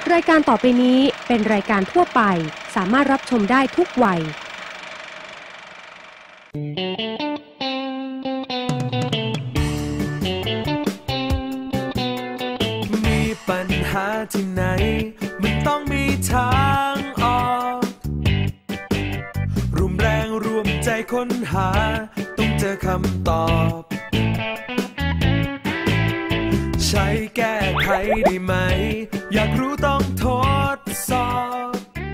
รายการต่อไปนี้เป็นรายการทั่วไปสามารถรับชมได้ทุกวัยมีปัญหาที่ไหนมันต้องมีทางออกร่วมแรงร่วมใจค้นหาต้องเจอคำตอบใช้แก้ไขได้ไหมอยากรู้ต้องทดสอบ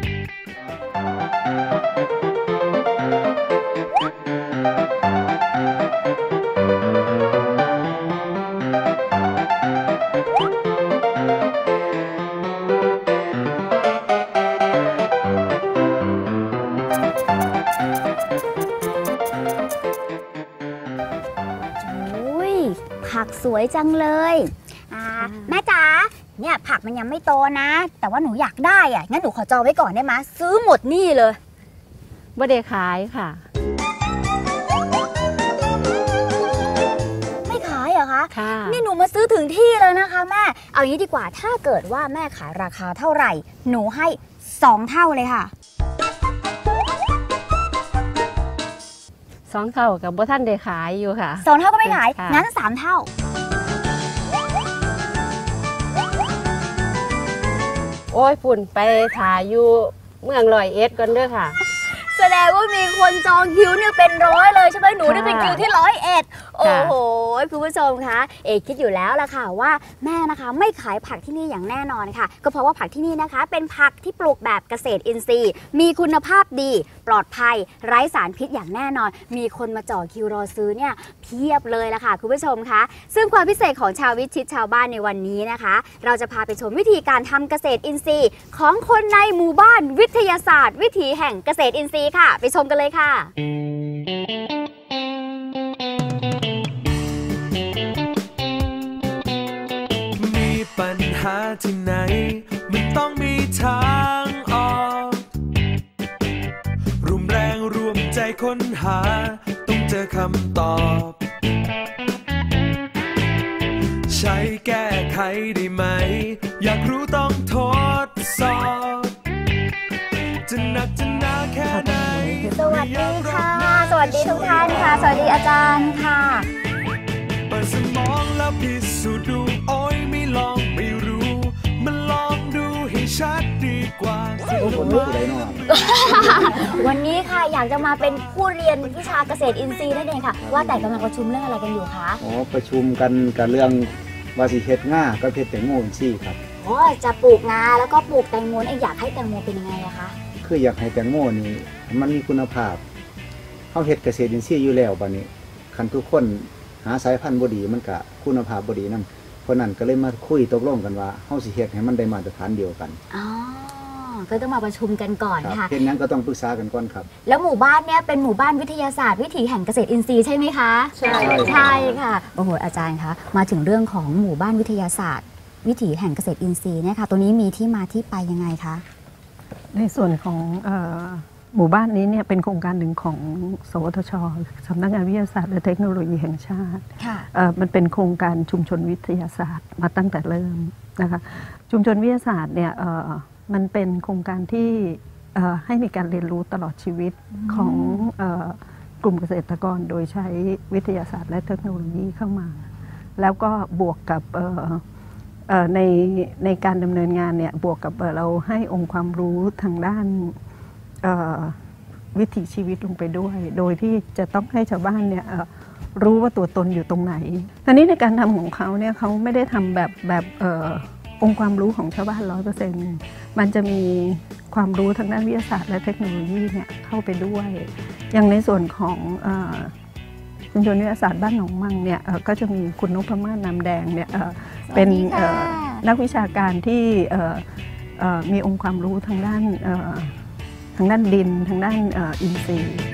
ผักสวยจังเลยแม่จ๋าเนี่ยผักมันยังไม่โตนะแต่ว่าหนูอยากได้อ่ะงั้นหนูขอจองไว้ก่อนได้ไหมซื้อหมดนี่เลยบ่ได้ขายค่ะไม่ขายเหรอคะค่ะนี่หนูมาซื้อถึงที่เลยนะคะแม่เอางี้ดีกว่าถ้าเกิดว่าแม่ขายราคาเท่าไหร่หนูให้2เท่าเลยค่ะ 2 เท่ากับบ่ท่านได้ขายอยู่ค่ะ 2 เท่าก็ไม่ขายงั้น3 เท่าโอ้ยฝุ่นไปถ่ายอยู่เมืองร้อยเอ็ดก่อนเด้อค่ะแสดงว่ามีคนจองคิวเนี่ยเป็น100เลยใช่ไหมหนูได้เป็นคิวที่101โอ้โหคุณผู้ชมคะเอกคิดอยู่แล้วล่ะค่ะว่าแม่นะคะไม่ขายผักที่นี่อย่างแน่นอนค่ะก็เพราะว่าผักที่นี่นะคะเป็นผักที่ปลูกแบบเกษตรอินทรีย์มีคุณภาพดีปลอดภัยไร้สารพิษอย่างแน่นอนมีคนมาจ่อคิวรอซื้อเนี่ยเพียบเลยล่ะค่ะคุณผู้ชมคะซึ่งความพิเศษของชาววิชิตชาวบ้านในวันนี้นะคะเราจะพาไปชมวิธีการทำเกษตรอินทรีย์ของคนในหมู่บ้านวิทยาศาสตร์วิถีแห่งเกษตรอินทรีย์ค่ะไปชมกันเลยค่ะมีปัญหาที่ไหนมันต้องมีทางออกร่วมแรงร่วมใจค้นหาต้องเจอคำตอบใช้แก้ไขได้ไหมอยากรู้ต้องทดสอบจะหนักจะหนาแค่ไหนสวัสดีค่ะสวัสดีทุกท่านค่ะสวัสดีอาจารย์ค่ะเปิดสมองแล้วพิสูจน์ดูโอ้ยไม่ลองไม่รู้มันลองดูให้ชัดดีกว่าวันนี้ค่ะอยากจะมาเป็นผู้เรียนวิชาเกษตรอินทรีย์นั่นเองค่ะว่าแต่กำลังประชุมเรื่องอะไรกันอยู่คะอ๋อประชุมกันกับเรื่องวาสิเฮ็ดง่าก็เฮ็ดแตงโมซี่ครับอ๋อจะปลูกงาแล้วก็ปลูกแตงโมอยากให้แตงโมเป็นยังไงอะคะคืออยากให้แตงโมนี่มันมีคุณภาพเขาเฮ็ดเกษตรอินทรีย์อยู่แล้วบัดนี้คันทุกคนหาสายพันธุ์บ่ดีมันก็คุณภาพบ่ดีนำเพราะนั้นก็เลยมาคุยตกลงกันว่าเฮาสิเฮ็ดให้มันได้มาตรฐานเดียวกันอ๋อก็ต้องมาประชุมกันก่อนค่ะเฮ็ดนั้นก็ต้องปรึกษากันก่อนครับแล้วหมู่บ้านเนี้ยเป็นหมู่บ้านวิทยาศาสตร์วิถีแห่งเกษตรอินทรีย์ใช่ไหมคะใช่ค่ะโอ้โหอาจารย์คะมาถึงเรื่องของหมู่บ้านวิทยาศาสตร์วิถีแห่งเกษตรอินทรีย์เนี่ยค่ะตัวนี้มีที่มาที่ไปยังไงคะในส่วนของหมู่บ้านนี้เนี่ยเป็นโครงการหนึ่งของสวทช.สำนักงานวิทยาศาสตร์และเทคโนโลยีแห่งชาติมันเป็นโครงการชุมชนวิทยาศาสตร์มาตั้งแต่เริ่มนะคะชุมชนวิทยาศาสตร์เนี่ยมันเป็นโครงการที่ให้มีการเรียนรู้ตลอดชีวิตของกลุ่มเกษตรกรโดยใช้วิทยาศาสตร์และเทคโนโลยีเข้ามาแล้วก็บวกกับในการดำเนินงานเนี่ยบวกกับเราให้องค์ความรู้ทางด้านวิถีชีวิตลงไปด้วยโดยที่จะต้องให้ชาวบ้านเนี่ยรู้ว่าตัวตนอยู่ตรงไหนทีนี้ในการทำของเขาเนี่ยเขาไม่ได้ทำแบบองค์ความรู้ของชาวบ้าน 100% มันจะมีความรู้ทางด้านวิทยาศาสตร์และเทคโนโลยีเนี่ยเข้าไปด้วยอย่างในส่วนของชุมชนวิทยาศาสตร์บ้านหนองมังเนี่ยก็จะมีคุณนพมาศนามแดงเนี่ยเป็นนักวิชาการที่มีองค์ความรู้ทางด้านดินทางด้านอินทรีย์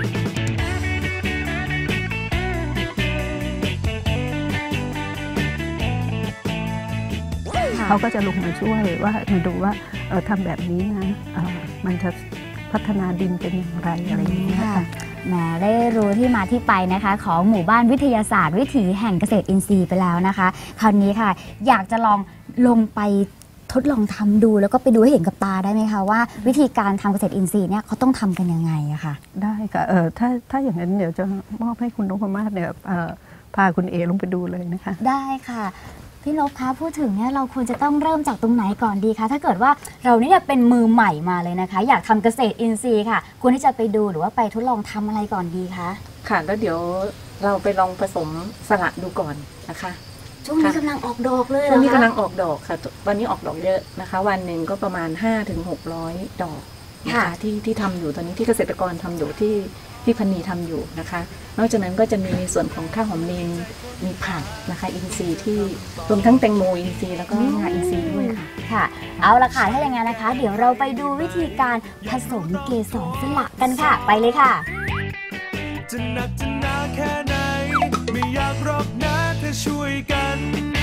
เขาก็จะลงมาช่วยว่ามาดูว่าทำแบบนี้นะมันจะพัฒนาดินเป็นอย่างไรอะไรอย่างนี้ค่ะแหมได้รู้ที่มาที่ไปนะคะของหมู่บ้านวิทยาศาสตร์วิถีแห่งเกษตรอินทรีย์ไปแล้วนะคะคราวนี้ค่ะอยากจะลองลงไปททดลองทำดูแล้วก็ไปดูให้เห็นกับตาได้ไหมคะว่าวิธีการทำเกษตรอินทรีย์เนี่ยเขาต้องทำกันยังไงอะค่ะได้ค่ะถ้าอย่างนั้นเดี๋ยวจะมอบให้คุณนพมาศเนี่ยพาคุณเอลงไปดูเลยนะคะได้ค่ะพี่นพคะพูดถึงเนี่ยเราควรจะต้องเริ่มจากตรงไหนก่อนดีคะถ้าเกิดว่าเราเนี่ยเป็นมือใหม่มาเลยนะคะอยากทำเกษตรอินทรีย์ค่ะควรที่จะไปดูหรือว่าไปทดลองทำอะไรก่อนดีคะค่ะแล้วเดี๋ยวเราไปลองผสมสละดูก่อนนะคะช่วงนี้กำลังออกดอกเลยช่วงนี้กำลังออกดอกค่ะวันนี้ออกดอกเยอะนะคะวันหนึ่งก็ประมาณ 500-600 ดอกนะคะที่ทำอยู่ตอนนี้ที่เกษตรกรทำอยู่ที่พี่พันนีทำอยู่นะคะนอกจากนั้นก็จะมีส่วนของข้าวหอมนิลมีผักนะคะอินทรีย์ที่รวมทั้งแตงโมอินทรีย์แล้วก็งาอินทรีย์ด้วยค่ะค่ะเอาละค่ะถ้าอย่างนั้นนะคะเดี๋ยวเราไปดูวิธีการผสมเกสรสละกันค่ะไปเลยค่ะจะหนักจะหนาแค่ไหนไม่อยากรอกนะถ้าช่วยกัน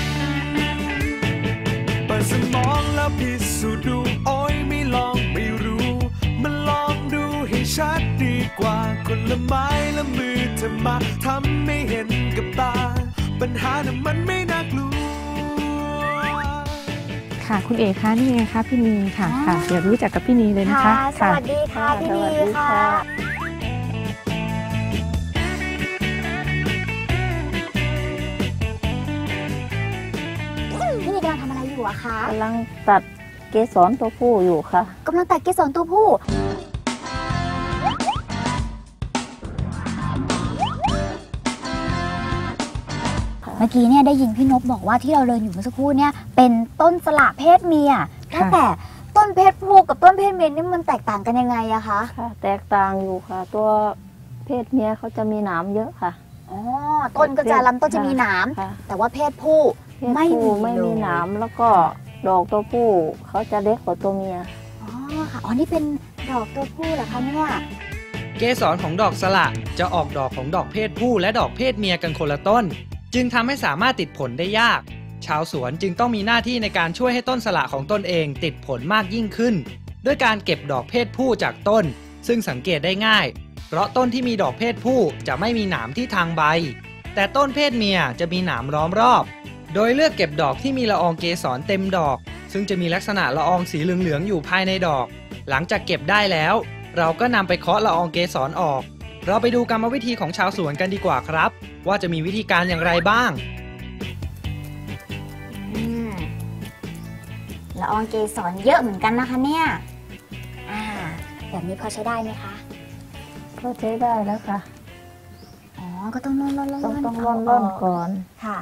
เปิดสมองแล้วพิสูจน์ดูโอ้ยไม่ลองไม่รู้มันลองดูให้ชัดดีกว่าคนละไม้ละมือเธอมาทำให้เห็นกับตาปัญหาน่ะมันไม่น่ากลัวค่ะคุณเอกคะนี่ไงคะพี่นีค่ะเดี๋ยวรู้จักกับพี่นีเลยนะคะสวัสดีค่ะพี่นีค่ะพี่นีกำลังทำอะไรอยู่อะคะกำลังตัดเกสรตัวผู้อยู่ค่ะกำลังตัดเกสรตัวผู้เมื่อกี้เนี่ยได้ยินพี่นพบอกว่าที่เราเดินอยู่เมื่อสักครู่เนี่ยเป็นต้นสละเพศเมียแต่ต้นเพศผู้กับต้นเพศเมียนี่มันแตกต่างกันยังไงอะคะค่ะแตกต่างอยู่ค่ะตัวเพศเมียเขาจะมีหนามเยอะค่ะอ๋อต้นก็จะลำต้นจะมีหนามแต่ว่าเพศผู้ไม่มีหนามแล้วก็ดอกตัวผู้เขาจะเล็กกว่าตัวเมียอ๋อค่ะอ๋อนี่เป็นดอกตัวผู้เหรอคะเนี่ยเกสรของดอกสละจะออกดอกของดอกเพศผู้และดอกเพศเมียกันคนละต้นจึงทำให้สามารถติดผลได้ยากชาวสวนจึงต้องมีหน้าที่ในการช่วยให้ต้นสละของตนเองติดผลมากยิ่งขึ้นด้วยการเก็บดอกเพศผู้จากต้นซึ่งสังเกตได้ง่ายเพราะต้นที่มีดอกเพศผู้จะไม่มีหนามที่ทางใบแต่ต้นเพศเมียจะมีหนามล้อมรอบโดยเลือกเก็บดอกที่มีละอองเกสรเต็มดอกซึ่งจะมีลักษณะละอองสีเหลืองๆอยู่ภายในดอกหลังจากเก็บได้แล้วเราก็นำไปเคาะละอองเกสรออกเราไปดูกรรมวิธีของชาวสวนกันดีกว่าครับว่าจะมีวิธีการอย่างไรบ้างละอองเกสรเยอะเหมือนกันนะคะเนี่ยแบบนี้พอใช้ได้ไหมคะก็ใช้ได้แล้วค่ะอ๋อก็ต้องร่อนก่อนค่ะ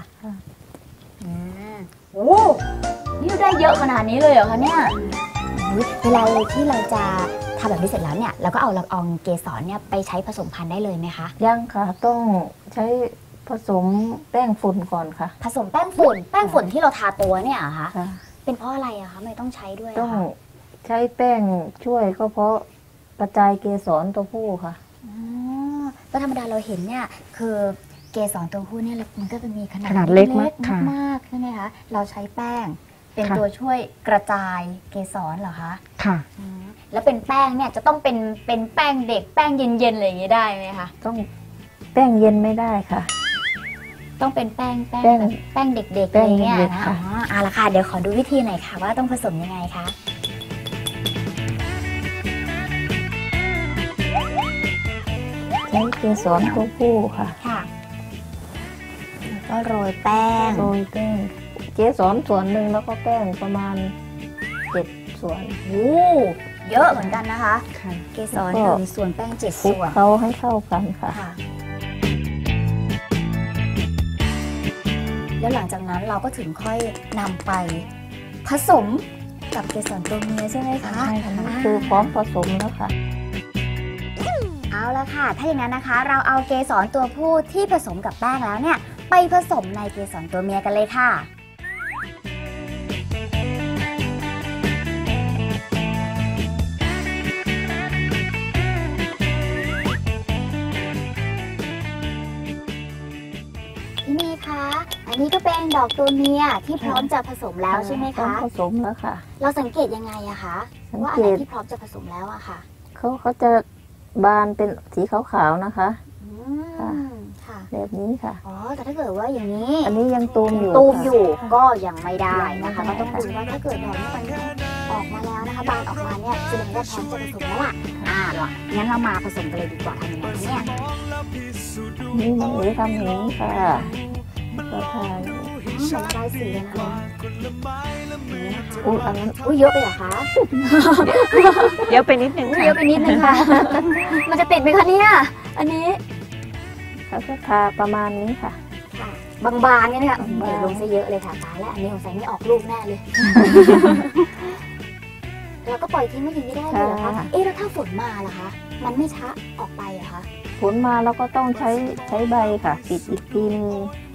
โอ้นี่ได้เยอะขนาดนี้เลยเหรอคะเนี่ยเวลาที่เราจะทำแบบนี้เสร็จแล้วเนี่ยเราก็เอาละอองเกสรเนี่ยไปใช้ผสมพันธุ์ได้เลยไหมคะยังค่ะต้องใช้ผสมแป้งฝุ่นก่อนค่ะผสมแป้งฝุ่นที่เราทาตัวเนี่ยเหรอคะเป็นเพราะอะไรอะคะไม่ต้องใช้ด้วยต้องใช้แป้งช่วยก็เพราะกระจายเกสรตัวผู้ค่ะก็ธรรมดาเราเห็นเนี่ยคือเกสรตัวผู้เนี่ยมันก็จะมีขนาดเล็กมากใช่ไหมคะเราใช้แป้งเป็นตัวช่วยกระจายเกสรเหรอคะค่ะแล้วเป็นแป้งเนี่ยจะต้องเป็นแป้งเด็กแป้งเย็นๆอะไรอย่างนี้ได้ไหมคะต้องแป้งเย็นไม่ได้ค่ะต้องเป็นแป้งเด็กๆอะไรเงี้ยนะเอาละค่ะเดี๋ยวขอดูวิธีหน่อยค่ะว่าต้องผสมยังไงคะใช้เกสรตัวผู้ค่ะแล้วก็โรยแป้งเกสรส่วนหนึ่งแล้วก็แป้งประมาณ7 ส่วนเยอะเหมือนกันนะคะเกสร1 ส่วนแป้ง7 ส่วนเขาให้เข้ากันค่ะแล้วหลังจากนั้นเราก็ถึงค่อยนำไปผสมกับเกสรตัวเมียใช่ไหมคะใช่ค่ะคือพร้อมผสมแล้วค่ะเอาละค่ะถ้าอย่างนั้นนะคะเราเอาเกสรตัวผู้ที่ผสมกับแป้งแล้วเนี่ยไปผสมในเกสรตัวเมียกันเลยค่ะนี่คะอันนี้ก็เป็นดอกตัวเมียที่พร้อมจะผสมแล้วใช่ไหมคะผสมแล้วค่ะเราสังเกตยังไงอะคะว่าอะไรที่พร้อมจะผสมแล้วอะค่ะเขาจะบานเป็นสีขาวๆนะคะค่ะแบบนี้ค่ะอ๋อแต่ถ้าเกิดว่าอย่างนี้อันนี้ยังตูมอยู่ตูมอยู่ค่ะก็ยังไม่ได้นะคะยัก็งต้ไม่องได้ดูว่าถ้าเกิดดอกนี้มันออกมาแล้วนะคะบานออกมาเนี่ยแสดงว่าพร้อมจะผสมแล้วล่ะหรองั้นเรามาผสมกันเลยดีกว่าทำยังไงเนี่ยนี่หนูทำอย่างนี้ค่ะก็ทานเหมือนระบายสีเลยนะคะอุ้ยอันนั้นอุ้ยเยอะไปเหรอคะเยอะไปนิดนึงอุ้ยค่ะเยอะไปนิดนึงค่ะ มันจะติดไหมคะเนี่ยอันนี้แล้วก็ทาประมาณนี้ค่ะบางๆเนี่ยนะคะบางๆลงซะเยอะเลยค่ะตายแล้วอันนี้สงสัยไม่ออกลูกแน่เลยเราก็ปล่อยทิ้งไม่ทิ้งไม่ได้เลยเหรอคะเอ๊ะแล้วถ้าฝนมาล่ะคะมันไม่ช้าออกไปเหรอคะผลมาแล้วก็ต้องใช้ใบค่ะปิดอีกทีนึง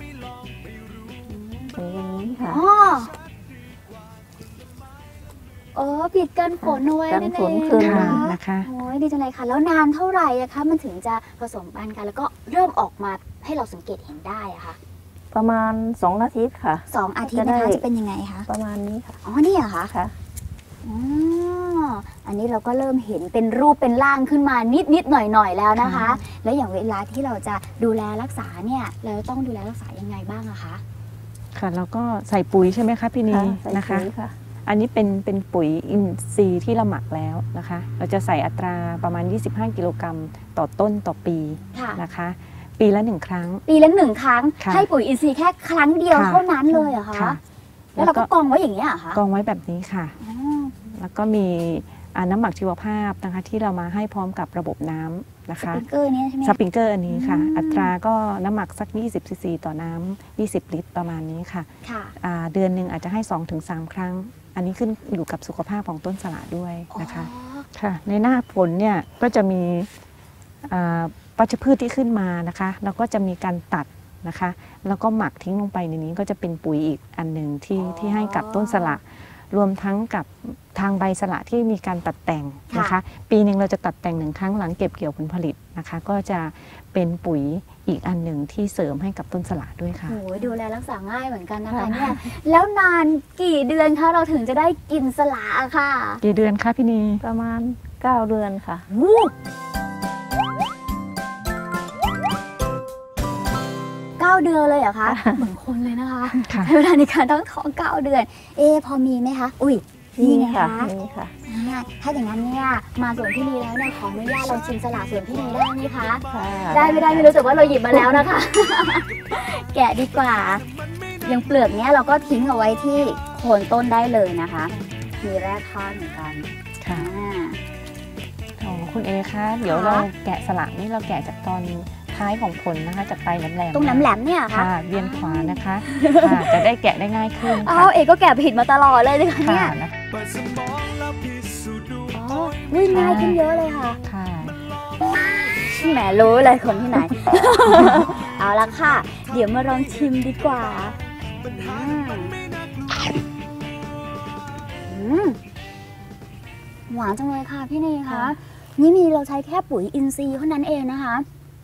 อย่างนี้ค่ะอ๋อปิดกันฝนเอาไว้กันนั่นฝเอน งคืนนะนะคะโอ้ยดีจังเลยค่ะ แล้วนานเท่าไหร่อะคะมันถึงจะผสมพันธุ์กันแล้วก็เริ่มออกมาให้เราสังเกตเห็นได้อะคะประมาณ2 อาทิตย์ค่ะ 2 อาทิตย์นะคะจะเป็นยังไงคะประมาณนี้ค่ะอ๋อนี่เหรอคะค่ะอ๋ออันนี้เราก็เริ่มเห็นเป็นรูปเป็นร่างขึ้นมานิดหน่อยแล้วนะคะ แล้วอย่างเวลาที่เราจะดูแลรักษาเนี่ยเราต้องดูแลรักษายังไงบ้างอะคะค่ะแล้วก็ใส่ปุ๋ยใช่ไหมคะพี่นีใส่นะคะปุ๋ยค่ะอันนี้เป็นปุ๋ยอินทรีย์ที่เราหมักแล้วนะคะ เราจะใส่อัตราประมาณ 25 กิโลกรัมต่อต้นต่อปีค่ะนะคะ ปีละ 1 ครั้งปีละ1 ครั้งค่ะให้ปุ๋ยอินทรีย์แค่ครั้งเดียวค่ะเท่านั้นเลยเหรอคะค่ะแล้วเราก็กองไว้อย่างนี้ยเหรอคะกองไว้แบบนี้ค่ะอ๋อแล้วก็มีน้ำหมักชีวภาพนะคะที่เรามาให้พร้อมกับระบบน้ำนะสคะปริงเกอร์เนี่ยใช่ไหมสปริงเกอร์อันนี้ค่ะอืมอัตราก็น้ำหมักสัก 20 ซีซีต่อน้ำ 20 ลิตรประมาณนี้ค่ะค่ะเดือนหนึ่งอาจจะให้ 2-3 ครั้ง อันนี้ขึ้นอยู่กับสุขภาพของต้นสละด้วยนะคะอ๋อค่ะ ในหน้าฝนเนี่ยก็จะมีวัชพืชที่ขึ้นมานะคะแล้วก็จะมีการตัดนะคะ แล้วก็หมักทิ้งลงไปในนี้ก็จะเป็นปุ๋ยอีกอันหนึ่งที่ให้กับต้นสละ รวมทั้งกับทางใบสละที่มีการตัดแต่งนะคะ ปีหนึ่งเราจะตัดแต่ง1 ครั้งหลังเก็บเกี่ยวผลผลิตนะคะ ก็จะเป็นปุ๋ยอีกอันหนึ่งที่เสริมให้กับต้นสละด้วยค่ะโอ้ยดูแลรักษาง่ายเหมือนกันนะคะเนี่ยแล้วนานกี่เดือนคะเราถึงจะได้กินสละอะค่ะกี่เดือนคะพี่นีประมาณ9 เดือนค่ะ 9 เดือนเลยเหรอคะ เหมือนคนเลยนะคะค่ะใช้เวลาในการตั้งท้อง9 เดือน พอมีไหมคะ อุ้ยนี่ไงคะนี่ค่ะถ้าอย่างนั้นเนี่ยมาสวนพี่นีแล้วเนี่ยขออนุญาตลองชิมสละสวนพี่นีได้ไหมคะค่ะได้ไม่ได้ไม่รู้แต่ว่าเราหยิบมาแล้วนะคะ แกะดีกว่า อย่างเปลือกเนี้ยเราก็ทิ้งเอาไว้ที่โคนต้นได้เลยนะคะ มีแร่ธาตุเหมือนกันค่ะอ่าอ๋อคุณเอคะเดี๋ยวเราแกะสละนี่เราแกะจากตอนท้ายของผลนะคะจากปลายแหลมๆตรงแหลมๆเนี่ยเหรอค่ะคะเวียนขวานะคะค่ะจะได้แกะได้ง่ายขึ้นอ้าค่ะวเอกก็แกะผิดมาตลอดเลยนะคะเนี่ค่ะยนะเปิดสมองแล้วพิสูจน์ดูอ๋ออุ้ยง่ายขึ้นเยอะเลยค่ะค่ะแหมรู้เลยคนที่ไหน เอาละค่ะ เดี๋ยวมาลองชิมดีกว่าหวานจังเลยค่ะพี่นีคะนี่มีเราใช้แค่ปุ๋ยอินทรีย์เท่านั้นเองนะคะ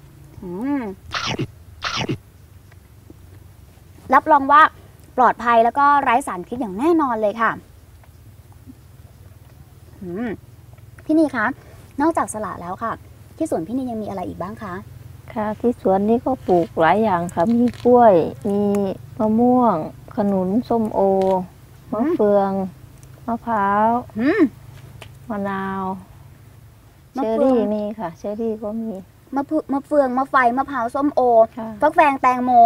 รับรองว่าปลอดภัยแล้วก็ไร้สารพิษอย่างแน่นอนเลยค่ะพี่นีคะนอกจากสละแล้วค่ะ ที่สวนพี่นียังมีอะไรอีกบ้างคะค่ะที่สวนนี้ก็ปลูกหลายอย่างค่ะ มีกล้วย มีมะม่วง ขนุน ส้มโอ มะเฟือง มะพร้าว มะนาว เชอรี่มีค่ะ เชอรี่ก็มีมะเฟืองมะไฟมะพร้าวส้มโอค่ะฟักแฟงแตงโม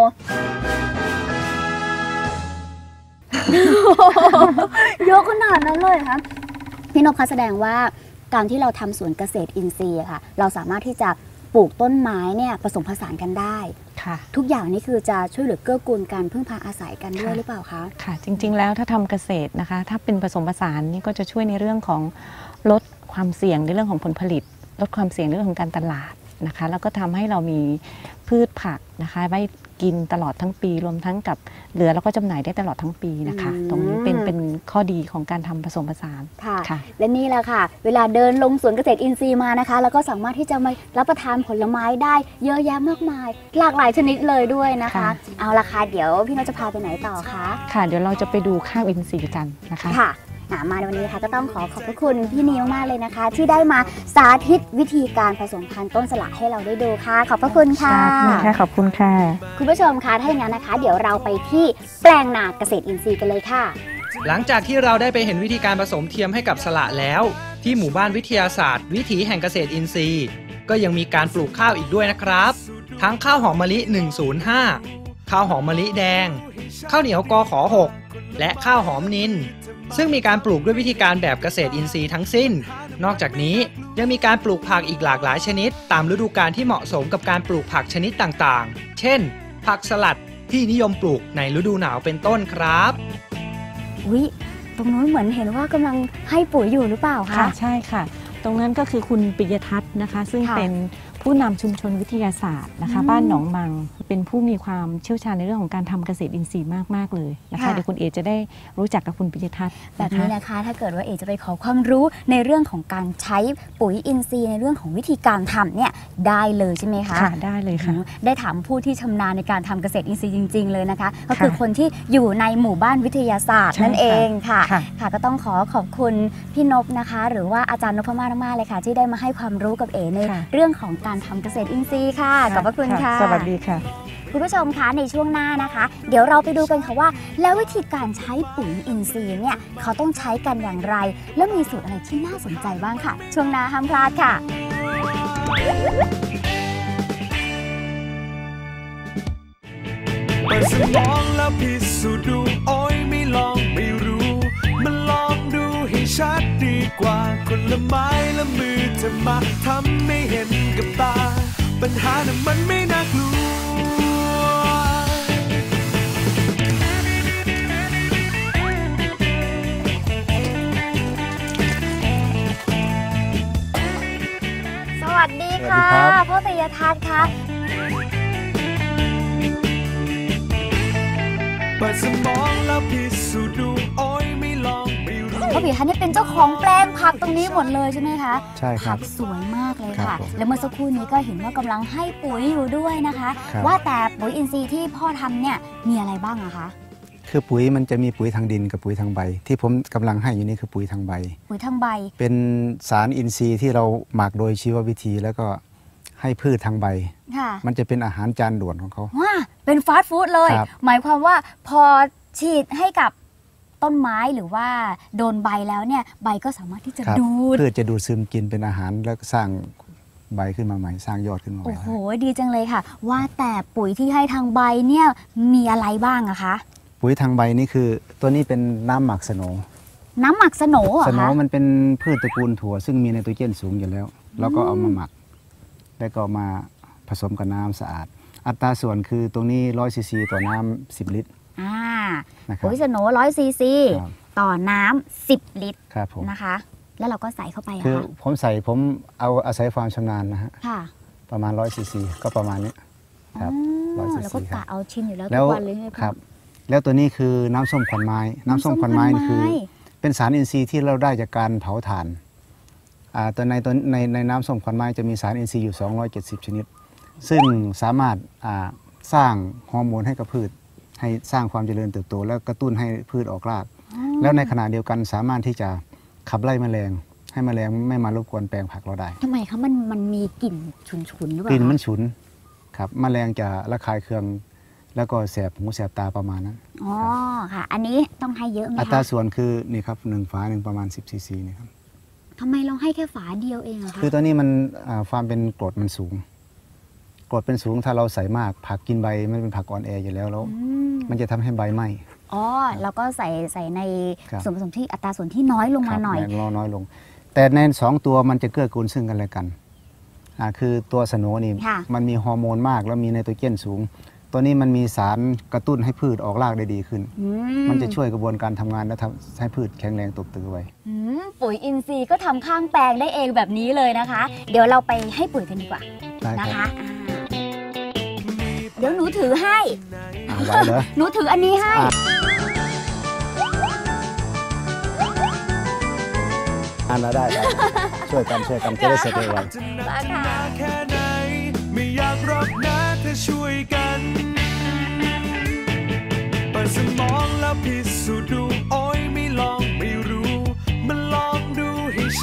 เยอะขนาดนั้นเลยคะพี่นพคะแสดงว่าการที่เราทำสวนเกษตรอินทรีย์ค่ะ เราสามารถที่จะปลูกต้นไม้เนี่ยผสมผสานกันได้ค่ะทุกอย่างนี่คือจะช่วยเหลือเกื้อกูลกันพึ่งพาอาศัยกันด้วยหรือเปล่าคะค่ะ จริงๆแล้วถ้าทำเกษตรนะคะ ถ้าเป็นผสมผสานนี่ก็จะช่วยในเรื่องของลดความเสี่ยงในเรื่องของผลผลิต ลดความเสี่ยงในเรื่องของการตลาดนะคะ แล้วก็ทำให้เรามีพืชผักนะคะไว้กินตลอดทั้งปี รวมทั้งกับเหลือแล้วก็จำหน่ายได้ตลอดทั้งปีนะคะ ตรงนี้เป็นข้อดีของการทำผสมผสานค่ะค่ะและนี่แหละค่ะ เวลาเดินลงสวนเกษตรอินทรีย์มานะคะ แล้วก็สามารถที่จะมารับประทานผลไม้ได้เยอะแยะมากมาย หลากหลายชนิดเลยด้วยนะคะค่ะเอาละค่ะเดี๋ยวพี่นพจะพาไปไหนต่อคะค่ะ เดี๋ยวเราจะไปดูข้าวอินทรีย์กันนะคะค่ะมาในวันนี้ค่ะก็ต้องขอบพระคุณพี่นีมากๆเลยนะคะ ที่ได้มาสาธิตวิธีการผสมพันธุ์ต้นสละให้เราได้ดูค่ะขอบพระคุณค่ะขอบคุณค่ะคุณผู้ชมคะถ้าอย่างนั้นนะคะ เดี๋ยวเราไปที่แปลงนาเกษตรอินทรีย์กันเลยค่ะหลังจากที่เราได้ไปเห็นวิธีการผสมเทียมให้กับสละแล้วที่หมู่บ้านวิทยาศาสตร์วิถีแห่งเกษตรอินทรีย์ก็ยังมีการปลูกข้าวอีกด้วยนะครับทั้งข้าวหอมมะลิ 105 ข้าวหอมมะลิแดงข้าวเหนียวกข6และข้าวหอมนินซึ่งมีการปลูกด้วยวิธีการแบบเกษตรอินทรีย์ทั้งสิ้นนอกจากนี้ยังมีการปลูกผักอีกหลากหลายชนิดตามฤดูกาลที่เหมาะสมกับการปลูกผักชนิดต่างๆเช่นผักสลัดที่นิยมปลูกในฤดูหนาวเป็นต้นครับตรงนู้นเหมือนเห็นว่ากำลังให้ปุ๋ยอยู่หรือเปล่าคะค่ะใช่ค่ะตรงนั้นก็คือคุณปิยทัศน์นะคะซึ่งเป็นผู้นำชุมชนวิทยาศาสตร์นะคะบ้านหนองมังเป็นผู้มีความเชี่ยวชาญในเรื่องของการทำเกษตรอินทรีย์มากๆเลยนะคะเดี๋ยวคุณเอจะได้รู้จักกับคุณปิยทัศน์แบบนี้นะคะถ้าเกิดว่าเอจะไปขอความรู้ในเรื่องของการใช้ปุ๋ยอินทรีย์ในเรื่องของวิธีการทำเนี่ยได้เลยใช่ไหมคะค่ะได้เลยค่ะได้ถามผู้ที่ชำนาญในการทำเกษตรอินทรีย์จริงๆเลยนะคะก็คือคนที่อยู่ในหมู่บ้านวิทยาศาสตร์นั่นเองค่ะก็ต้องขอบคุณพี่นพนะคะหรือว่าอาจารย์นพมาศมากเลยค่ะที่ได้มาให้ความรู้กับเอในเรื่องของการทำเกษตรอินทรีย์ค่ะขอบพระคุณค่ะสวัสดีค่ะคุณผู้ชมคะในช่วงหน้านะคะเดี๋ยวเราไปดูกันค่ะว่าแล้ววิธีการใช้ปุ๋ยอินทรีย์เนี่ยเขาต้องใช้กันอย่างไรแล้วมีสูตรอะไรที่น่าสนใจบ้างค่ะช่วงหน้าห้ามพลาดค่ะเปิดสมองแล้วพิสูจน์ดูโอ้ยไม่ลองไม่รู้มาลองดูให้ชัดดีกว่าคนละไม้ละมือจะมาทำให้เห็นกับตาปัญหานั้นมันไม่น่ากลัวสวัสดีค่ะพ่อปิยทัศน์ค่ะเปิดสมองแล้วพิสูจน์ดูโอ้ยไม่ลองไม่รู้พ่อปิยทัศน์นี่เป็นเจ้าของแปลงผักตรงนี้หมดเลยใช่ไหมคะใช่ครับผักสวยมากเลยค่ะแล้วเมื่อสักครู่นี้ก็เห็นว่ากำลังให้ปุ๋ยอยู่ด้วยนะคะว่าแต่ปุ๋ยอินทรีย์ที่พ่อทำเนี่ยมีอะไรบ้างอะคะคือปุ๋ยมันจะมีปุ๋ยทางดินกับปุ๋ยทางใบที่ผมกำลังให้อยู่นี่คือปุ๋ยทางใบปุ๋ยทางใบเป็นสารอินทรีย์ที่เราหมักโดยชีววิธีแล้วก็ให้พืชทางใบมันจะเป็นอาหารจานด่วนของเขาว้าเป็นฟาสต์ฟู้ดเลยหมายความว่าพอฉีดให้กับต้นไม้หรือว่าโดนใบแล้วเนี่ยใบก็สามารถที่จะดูดพืชจะดูดซึมกินเป็นอาหารแล้วสร้างใบขึ้นมาใหม่สร้างยอดขึ้นมาใหม่โอ้โหดีจังเลยค่ะว่าแต่ปุ๋ยที่ให้ทางใบเนี่ยมีอะไรบ้างอะคะปุ๋ยทางใบนี่คือตัวนี้เป็นน้ำหมักสโนน้ำหมักสโนเหรอคะสโนมันเป็นพืชตระกูลถั่วซึ่งมีไนโตรเจนสูงอยู่แล้วแล้วก็เอามาหมักแล้วก็มาผสมกับน้ำสะอาดอัตราส่วนคือตรงนี้100 ซีซีต่อน้ำ10 ลิตรปุ๋ยสโน100 ซีซีต่อน้ำ10 ลิตรนะคะแล้วเราก็ใส่เข้าไปคือผมเอาอาศัยความชำนาญนะฮะประมาณ100 ซีซีก็ประมาณนี้ครับ 100 ซีซีแล้วก็กะเอาชิมอยู่แล้วทุกวันเลยครับแล้วตัวนี้คือน้ำส้มขวัญไม้น้ำส้มขวัญไม้คือเป็นสารอินทรีย์ที่เราได้จากการเผาถ่านตัวในน้ำส้มขวัญไม้จะมีสารอินทรีย์อยู่270 ชนิดซึ่งสามารถสร้างฮอร์โมนให้กับพืชให้สร้างความเจริญเติบโตแล้วกระตุ้นให้พืชออกรากแล้วในขณะเดียวกันสามารถที่จะขับไล่แมลงให้แมลงไม่มารบกวนแปลงผักเราได้ทำไมคะมันมีกลิ่นฉุนๆหรือเปล่ากลิ่นมันฉุนครับแมลงจะระคายเคืองแล้วก็แสบหูแสบตาประมาณนั้นอ๋อค่ะอันนี้ต้องให้เยอะไหมคะอัตราส่วนคือนี่ครับ1 ฝาประมาณ10 ซีซีนี่ครับทำไมเราให้แค่ฝาเดียวเองอะคะคือตอนนี้มันความเป็นกรดมันสูงกรดเป็นสูงถ้าเราใส่มากผักกินใบมันเป็นผักอ่อนแออยู่แล้วมันจะทำให้ใบไหม้อ๋อแล้วก็ใส่ในส่วนผสมที่อัตราส่วนที่น้อยลงมาหน่อยน้อยลงแต่ใน2 ตัวมันจะเกื้อกูลซึ่งกันและกันคือตัวสโนนี่มันมีฮอร์โมนมากแล้วมีไนโตรเจนสูงตัวนี้มันมีสารกระตุ้นให้พืชออกรากได้ดีขึ้นมันจะช่วยกระบวนการทำงานและทำให้พืชแข็งแรงตบตือไว้ปุ๋ยอินทรีย์ก็ทำข้างแปลงได้เองแบบนี้เลยนะคะเดี๋ยวเราไปให้ปุ๋ยกันดีกว่านะคะเดี๋ยวหนูถือให้หนูถืออันนี้ให้ได้ช่วยกันจะได้เสร็จเร็วๆไม่อยากรบนะถ้าช่วยกันเปิดสมองแล้วพิสูจน์ดูโอ้ยไม่ลองไม่รู้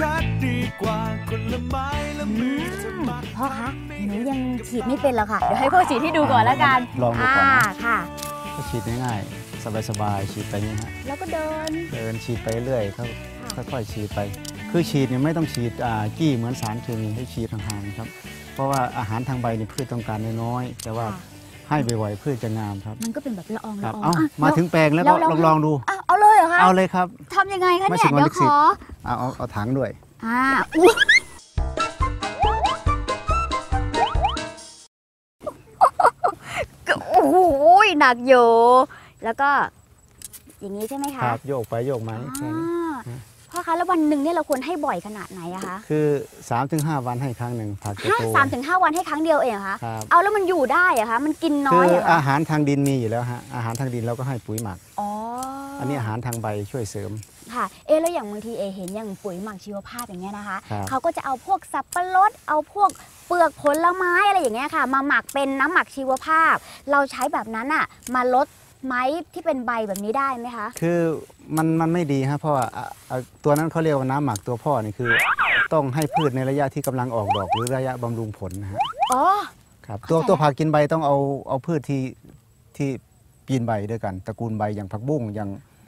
ชัดดีกว่าคนละไม้ละมือเธอมาพ่อคะหนูยังฉีดไม่เป็นหรอกค่ะเดี๋ยวให้พ่อฉีดให้ดูก่อนแล้วกันลองดูก่อนนะค่ะก็ฉีดง่ายๆสบายๆฉีดไปนี่ฮะแล้วก็เดินฉีดไปเรื่อยเขาค่อยๆฉีดไป คือฉีดเนี่ยไม่ต้องฉีดจี้เหมือนสารเคมีให้ฉีดห่างๆครับเพราะว่าอาหารทางใบนี่พืชต้องการน้อยๆแต่ว่าให้บ่อยๆพืชจะงามครับมันก็เป็นแบบละอองคละรับอองเอ้าอ่ะมาถึงแปลงแล้วก็ลองดูเอาเลยเหรอคะเอาเลยครับทำยังไงคะไม่เนี่ยถึงวันเดี๋ยวที่ขอเอาถังด้วยอุ๊ยโอ้โหหนักอยู่แล้วก็อย่างนี้ใช่ไหมคคะรับโยกไปโยกมาแค่นี้พ่อคะแล้ววันหนึ่งเนี่ยเราควรให้บ่อยขนาดไหนอะคะคือ 3-5 วันให้ครั้งหนึ่งผักจะโต 3-5 วันให้ครั้งเดียวเองเหรอคะครับเอาแล้วมันอยู่ได้เหรอะคะมันกินน้คืออยเหรออาคะหารทางดินมีอยู่แล้วฮะอาหารทางดินเราก็ให้ปุ๋ยหมักอ๋ออันนี้อาหารทางใบช่วยเสริมค่ะแล้วอย่างบางทีเห็นอย่างปุ๋ยหมักชีวภาพอย่างเงี้ยนะคะครับเขาก็จะเอาพวกสับปะรดเอาพวกเปลือกผลไม้อะไรอย่างเงี้ยค่ะ มาหมักเป็นน้ำหมักชีวภาพ เราใช้แบบนั้นอะมาลดไม้ที่เป็นใบแบบนี้ได้ไหมคะคือมันไม่ดีฮะเพราะว่าตัวนั้นเขาเรียกว่าน้ำหมักตัวพ่อนี่คือ ต้องให้พืชในระยะที่กำลังออกดอกหรือระยะบำรุงผลนะฮะอ๋อครับเข้าใจตัวผักกินใบต้องเอาพืชที่กินใบด้วยกันตระกูลใบอย่างผักบุ้งอย่าง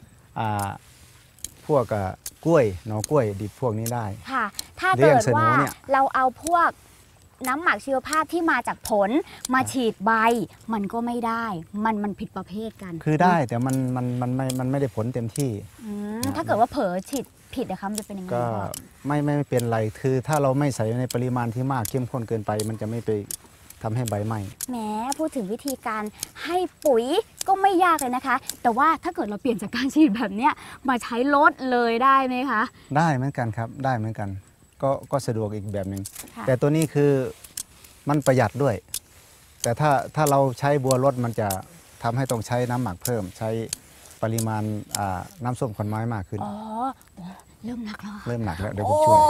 พวกกล้วยหน่อกล้วยดิบพวกนี้ได้ค่ะ ถ้าเลี้เกิยงดสโนว่าเนี่ยเราเอาพวกน้ำหมักชีวภาพที่มาจากผลมาฉีดใบ มันก็ไม่ได้ มันผิดประเภทกันคือได้แต่มันไม่ได้ผลเต็มที่ถ้าเกิดว่าเผลอฉีดผิดนะคะมันจะเป็นยังไงก็พ่อไม่เป็นไรคือถ้าเราไม่ใส่ในปริมาณที่มากเข้มข้นเกินไป มันจะไม่ไปทำให้ใบไหม้แหมพูดถึงวิธีการให้ปุ๋ยก็ไม่ยากเลยนะคะ แต่ว่าถ้าเกิดเราเปลี่ยนจากการฉีดแบบเนี้ยมาใช้รถเลยได้ไหมคะได้เหมือนกันครับได้เหมือนกันก็สะดวกอีกแบบหนึ่งค่ะแต่ตัวนี้คือมันประหยัดด้วย แต่ถ้าเราใช้บัวรถมันจะทำให้ต้องใช้น้ำหมักเพิ่ม ใช้ปริมาณน้ำส้มขอนไม้มากขึ้นอ๋อเริ่มหนักแล้วค่ะเริ่มหนักแล้วเดี๋ยวผมช่วย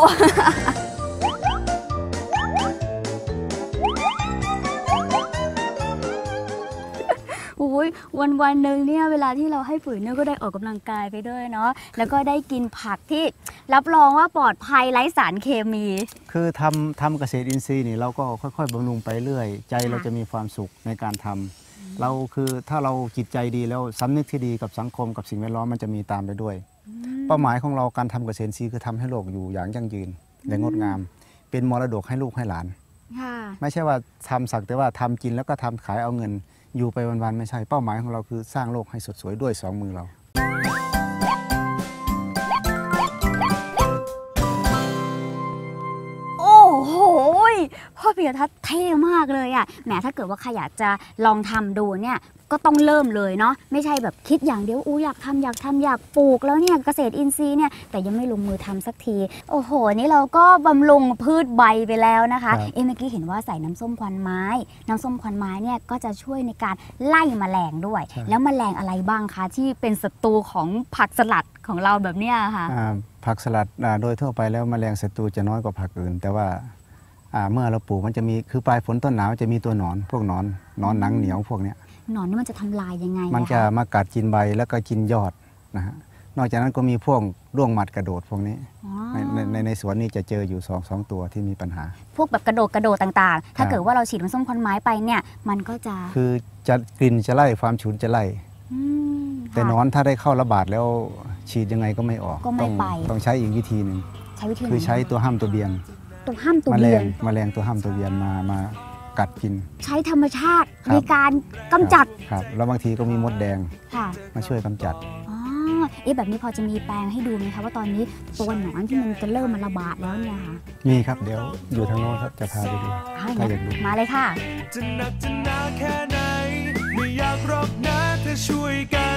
อุ้ยวันหนึ่งเนี่ยเวลาที่เราให้ปุ๋ยเนี่ยก็ได้ออกกำลังกายไปด้วยเนาะแล้วก็ได้กินผักที่รับรองว่าปลอดภัยไร้สารเคมีคือทำเกษตรอินทรีย์นี่เราก็ค่อยๆบำรุงไปเรื่อย ใจเราจะมีความสุขในการทำเราคือถ้าเราจิตใจดีแล้วสำนึกที่ดีกับสังคมกับสิ่งแวดล้อมมันจะมีตามไปด้วย เป้าหมายของเราการทำเกษตรอินทรีย์คือทำให้โลกอยู่อย่างยั่งยืนและงดงาม เป็นมรดกให้ลูกให้หลานค่ะไม่ใช่ว่าทำสักแต่ว่าทำกินแล้วก็ทำขายเอาเงินอยู่ไปวันๆไม่ใช่เป้าหมายของเราคือสร้างโลกให้สดสวยด้วย2 มือเราโอ้โหพ่อปิยทัศน์เท่มากเลยอะแหมถ้าเกิดว่าใครอยากจะลองทำดูเนี่ยก็ต้องเริ่มเลยเนาะไม่ใช่แบบคิดอย่างเดียวอยากทำอยากปลูกแล้วเนี่ยเกษตรอินทรีย์เนี่ยแต่ยังไม่ลงมือทำสักทีโอ้โหนี่เราก็บำรุงพืชใบไปแล้วนะคะเมื่อกี้เห็นว่าใส่น้ำส้มควันไม้น้ำส้มควันไม้เนี่ยก็จะช่วยในการไล่แมลงด้วย แล้วแมลงอะไรบ้างคะที่เป็นศัตรูของผักสลัดของเราแบบเนี้ยค่ะผักสลัดโดยทั่วไปแล้วแมลงศัตรูจะน้อยกว่าผักอื่น แต่ว่าเมื่อเราปลูกมันจะมีคือปลายฝนต้นหนาวจะมีตัวหนอนพวกหนอนหนังเหนียวพวกเนี้ยหนอนนี่มันจะทำลายยังไงมันจะมากัดกินใบแล้วก็กินยอดนะฮะนอกจากนั้นก็มีพวกด้วงหมัดกระโดดพวกนี้ในสวนนี้จะเจออยู่2 ตัวที่มีปัญหาพวกแบบกระโดดต่างๆ ถ้าเกิดว่าเราฉีดน้ำส้มควันไม้ไปเนี่ยมันก็จะคือจะกลิ่นจะไล่ความฉุนจะไล่ แต่หนอนถ้าได้เข้าระบาดแล้วฉีดยังไงก็ไม่ออกก็ไม่ไปต้องใช้อีกวิธีหนึ่งใช้วิธีคือใช้ตัวห้ามตัวเบียนตัวห้ามตัวแมลเบียงนตัวห้ามตัวเบียนมากัดกินใช้ธรรมชาติครับในการกำจัดครับแล้วบางทีก็มีมดแดงค่ะมาช่วยกำจัดอ๋อแบบนี้พอจะมีแปลงให้ดูไหมคะว่าตอนนี้ตัวหนอนที่มันจะเริ่มมาระบาดแล้วเนี่ยค่ะมีครับเดี๋ยวอยู่ทางโน้นครับจะพาไปดูอ้าวถ้าอยากดูมาเลยค่ะจะหนักจะหนาแค่ไหนไม่อยากรบนะถ้าช่วยกัน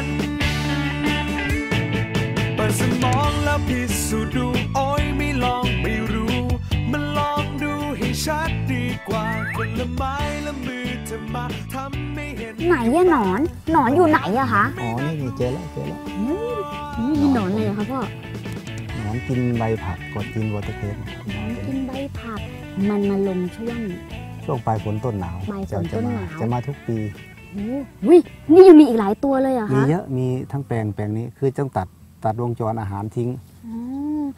เปิดสมองแล้วพิสูจน์ดูโอ้ยไม่ลองไม่รู้มันลองดูให้ชัดดีกว่าคนละไม้ละมือเธอมาทำไม่เห็นไหนอะหนอนอยู่ไหนอะคะอ๋อนี่เจอแล้วมีหนอนเลยคะพ่อหนอนกินใบผักกดกินวอเตอร์เพสหนอนกินใบผักมันมาลงช่วงปลายฝนต้นหนาวปลายฝนต้นหนาวจะมาทุกปีวินี่ยังมีอีกหลายตัวเลยเหรอะมีคะเยอะมีทั้งแปลงนี้คือต้องตัดวงจรอาหารทิ้ง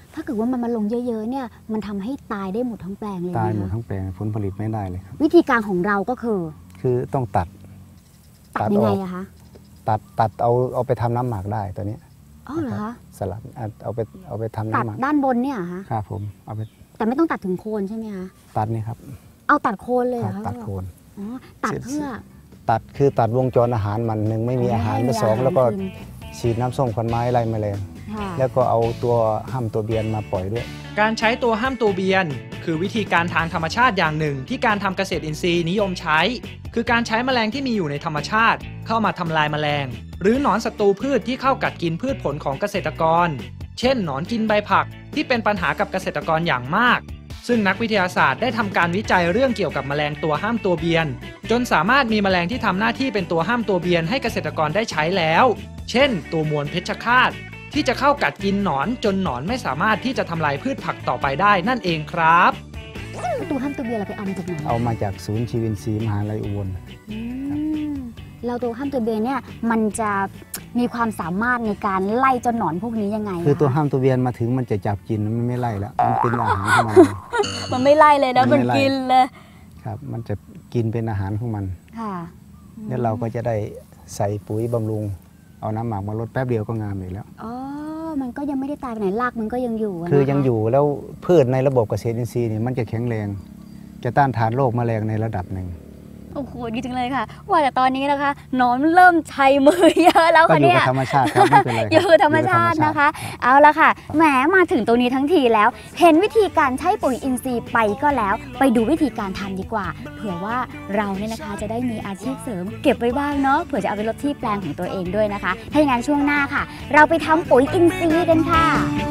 ถ้าเกิดว่ามันมาลงเยอะๆเนี่ยมันทำให้ตายได้หมดทั้งแปลงเลยตายหมดนะคะทั้งแปลงผลผลิตไม่ได้เลยครับวิธีการของเราก็คือคือต้องตัดตัดยังไงอะคะตัดเอาไปทำน้ำหมักได้ตัวนี้อ๋อเหรอคะสลัดเอาไปทำตัดน้ำหมักด้านบนเนี่ยเหรอคะครับผมเอาไปแต่ไม่ต้องตัดถึงโคนใช่ไหมคะตัดนี่ครับเอาตัดโคนเลยเหครรัอบ คะตัดโคนอ๋อตัดเพื่อตัดวงจรอาหารมันหนึ่งไม่มีอาหารผสมแล้วก็กินฉีดน้ำส้มควันไม้ไล่แมลงค่ะแล้วก็เอาตัวห้ำตัวเบียนมาปล่อยด้วยการใช้ตัวห้ามตัวเบียน คือวิธีการทางธรรมชาติอย่างหนึ่งที่การทำเกษตรอินทรีย์นิยมใช้ คือการใช้แมลงที่มีอยู่ในธรรมชาติ เข้ามาทำลายแมลง หรือหนอนศัตรูพืชที่เข้ากัดกินพืชผลของเกษตรกร เช่นหนอนกินใบผักที่เป็นปัญหากับเกษตรกรอย่างมาก ซึ่งนักวิทยาศาสตร์ได้ทำการวิจัยเรื่องเกี่ยวกับแมลงตัวห้ามตัวเบียน จนสามารถมีแมลงที่ทำหน้าที่เป็นตัวห้ามตัวเบียนให้เกษตรกรได้ใช้แล้ว เช่น ตัวมวลเพชฌฆาตที่จะเข้ากัดกินหนอนจนหนอนไม่สามารถที่จะทำลายพืชผักต่อไปได้นั่นเองครับตัวห้ามตัวเบียร์เราไปเอามาจากไหนเอามาจากศูนย์ชีวินทรีย์มหาลัยอุบลเราตัวห้ามตัวเบียร์เนี่ยมันจะมีความสามารถในการไล่เจ้าหนอนพวกนี้ยังไงคือตัวห้ามตัวเบียนมาถึงมันจะจับกินมันไม่ไล่แล้วมันเป็นอาหารของมันมันไม่ไล่เลยนะมัมันนไม่ไล่กินเลยครับ มันจะกินเป็นอาหารของมันค่ะแล้วเราก็จะได้ใส่ปุ๋ยบำรุง เอาน้ำหมักมาลดแป๊บเดียวก็งามอยู่แล้วอ๋อ มันก็ยังไม่ได้ตายไปไหนรากมันก็ยังอยู่ะคือนะคะยังอยู่แล้วพืชในระบบเกษตรอินทรีย์เนี่ยมันจะแข็งแรง จะต้านทานโรคแมลงในระดับหนึ่งโอ้โหดีจังเลยค่ะ ว่าแต่ตอนนี้นะคะหนอนเริ่มใช้มือเยอะแล้วก็ค่ะอยู่เนี่ยกับธรรมชาติครับไม่เป็นไรอยู่กับธรรมชาตินะคะ เอาละค่ะ แหมมาถึงตรงนี้ทั้งทีแล้ว เห็นวิธีการใช้ปุ๋ยอินทรีย์ไปก็แล้ว ไปดูวิธีการทำดีกว่า เผื่อว่าเราเนี่ยนะคะจะได้มีอาชีพเสริม เก็บไว้บ้างเนาะ เผื่อจะเอาไปลดที่แปลงของตัวเองด้วยนะคะ ถ้าอย่างนั้นช่วงหน้าค่ะ เราไปทำปุ๋ยอินทรีย์กันค่ะ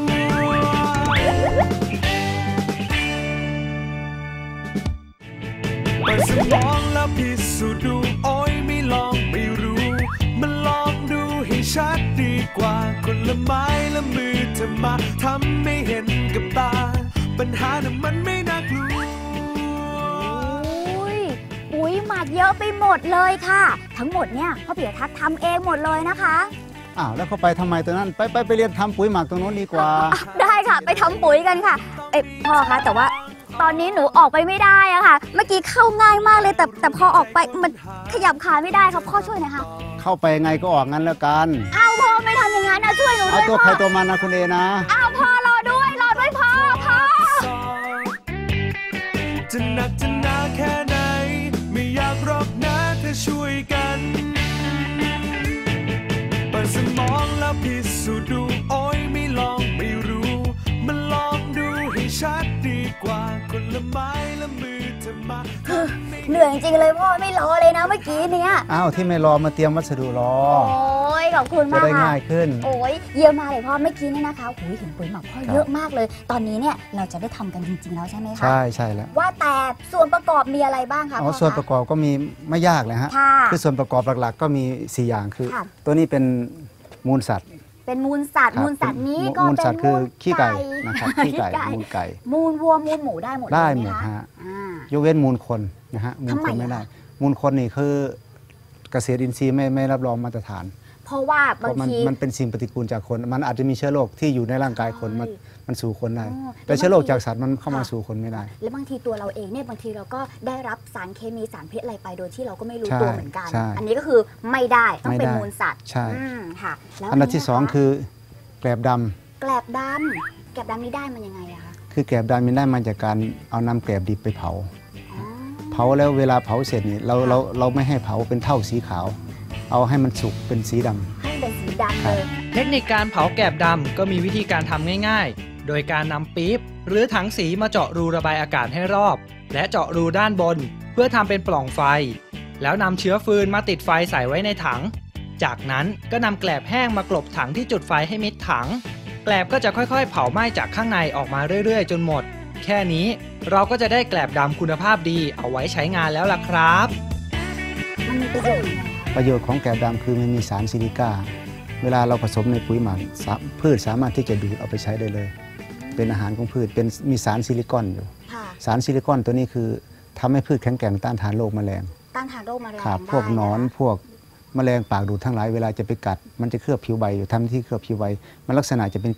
เปิดสมองแล้วพิสูจน์ดูโอ้ยไม่ลองไม่รู้มาลองดูให้ชัดดีกว่าคนละไม้ละมือเธอมาทำไม่เห็นกับตา ปัญหาน่ะมันไม่น่ากลัวอุ้ยปุ๋ยหมักเยอะไปหมดเลยค่ะ ทั้งหมดเนี่ยพ่อปิยทัศน์ทำเองหมดเลยนะคะอ้าวแล้วเขาไปทำไมตรงนั้นไปเรียนทำปุ๋ยหมักตรงนู้นดีกว่าได้ค่ะ ไปทำปุ๋ยกันค่ะ พ่อคะแต่ว่าตอนนี้หนูออกไปไม่ได้อะค่ะ เมื่อกี้เข้าง่ายมากเลยแต่พอออกไปมันขยับขาไม่ได้ครับพ่อช่วยหน่อยค่ะเข้าไปไงก็ออกงั้นแล้วกันอ้าวพ่อไม่ทำอย่างนั้นนะช่วยหนูด้เอาวยตัวพ่อใครตัวมันนะคุณเอนะอ้าวพ่อรอด้วยพ่อจะหนักจะหนาแค่ไหนไม่อยากรบนะถ้าช่วยกันเปิดสมองแล้วพิสูจน์ดูโอ้ยไม่ลองไม่รู้มาลองดูให้ชัดดีกว่าคนละไม้ละมือเธอมาทำไม่เหนื่อยจริงๆเลยพ่อไม่รอเลยนะเมื่อกี้เนี่ยอ้าวที่ไม่รอมาเตรียมวัสดุรอโอ้ยขอบคุณจะมากได้ค่ะง่ายขึ้นโอ้ยเยี่ยมมากเลยพ่อเมื่อกี้เนี่ยนะคะโอ้ยเห็นปุ๋ยหมักพ่อเยอะมากเลย ตอนนี้เนี่ยเราจะได้ทำกันจริงๆแล้วใช่ไหมคะใช่แล้วว่าแต่ส่วนประกอบมีอะไรบ้างคะอ๋อพ่อส่วนประกอบก็มีไม่ยากเลยฮะค่ะคือส่วนประกอบหลักๆ ก็มี 4 อย่างคือค่ะตัวนี้เป็นมูลสัตว์เป็นมูลสัตว์ครับมูลสัตว์นี้ก็มูลเป็นสัตว์คือขี้ไก่มูลนะครับขี้ไก่มูลไก่มูลวัวมูลหมูได้หมดเลยได้หมดไหคะฮะอ่ายกเว้นมูลคนนะฮะมูลทำไมคนไม่ได้อะมูลคนนี่คือเกษตรอินทรีย์ไม่รับรองมาตรฐานเพราะว่าเพบางราะมันทีมันเป็นสิ่งปฏิกูลจากคน มันอาจจะมีเชื้อโรคที่อยู่ในร่างกายคนมันสู่คนได้อ๋อแต่เชื้อโรคแล้วบางทีจากสัตว์มันเข้ามาค่ะสู่คนไม่ได้แล้วบางทีตัวเราเองเนี่ยบางทีเราก็ได้รับสารเคมีสารพิษอะไรไปโดยที่เราก็ไม่รู้ใช่ตัวเหมือนกันใช่อันนี้ก็คือไม่ได้ต้องเป็นไม่ได้มูลสัตว์ใช่ค่ะแล้วอันดับที่ะะ 2 คือแกลบดำแกลบดำแกลบดำนี่ได้มันยังไงอะคะคือแกลบดำมันได้มาจากการเอานำแกลบดิบไปเผาอ๋อเผาแล้วเวลาเผาเสร็จนี่เราไม่ให้เผาเป็นเท่าสีขาว เอาให้มันสุกเป็นสีดำให้เป็นสีดำเลยเทคนิคการเผาแกลบดำก็มีวิธีการทำง่ายๆ โดยการนำปี๊บหรือถังสีมาเจาะรูระบายอากาศให้รอบ และเจาะรูด้านบน เพื่อทำเป็นปล่องไฟ แล้วนำเชื้อฟืนมาติดไฟใส่ไว้ในถัง จากนั้นก็นำแกลบแห้งมากลบถังที่จุดไฟให้มิดถัง แกลบก็จะค่อยๆ เผาไหม้จากข้างในออกมาเรื่อยๆ จนหมด แค่นี้เราก็จะได้แกลบดำคุณภาพดีเอาไว้ใช้งานแล้วล่ะครับมันมีประโยชน์ยังไงคะประโยชน์ของแกลบดำคือมันมีสารซิลิก้า เวลาเราผสมในปุ๋ยหมักพืชสามารถที่จะดูดเอาไปใช้ได้เลย เป็นอาหารของพืชมีสารซิลิคอนอยู่ค่ะสารซิลิคอนตัวนี้คือทำให้พืชแข็งแกร่งต้านทานโรคแมลงต้านทานโรคแมลงครับได้พวกหนอนนะคะพวกแมลงปากดูดทั้งหลายเวลาจะไปกัด มันจะเคลือบผิวใบอยู่ทำที่เคลือบผิวใบมันลักษณะจะเป็นเกล็ด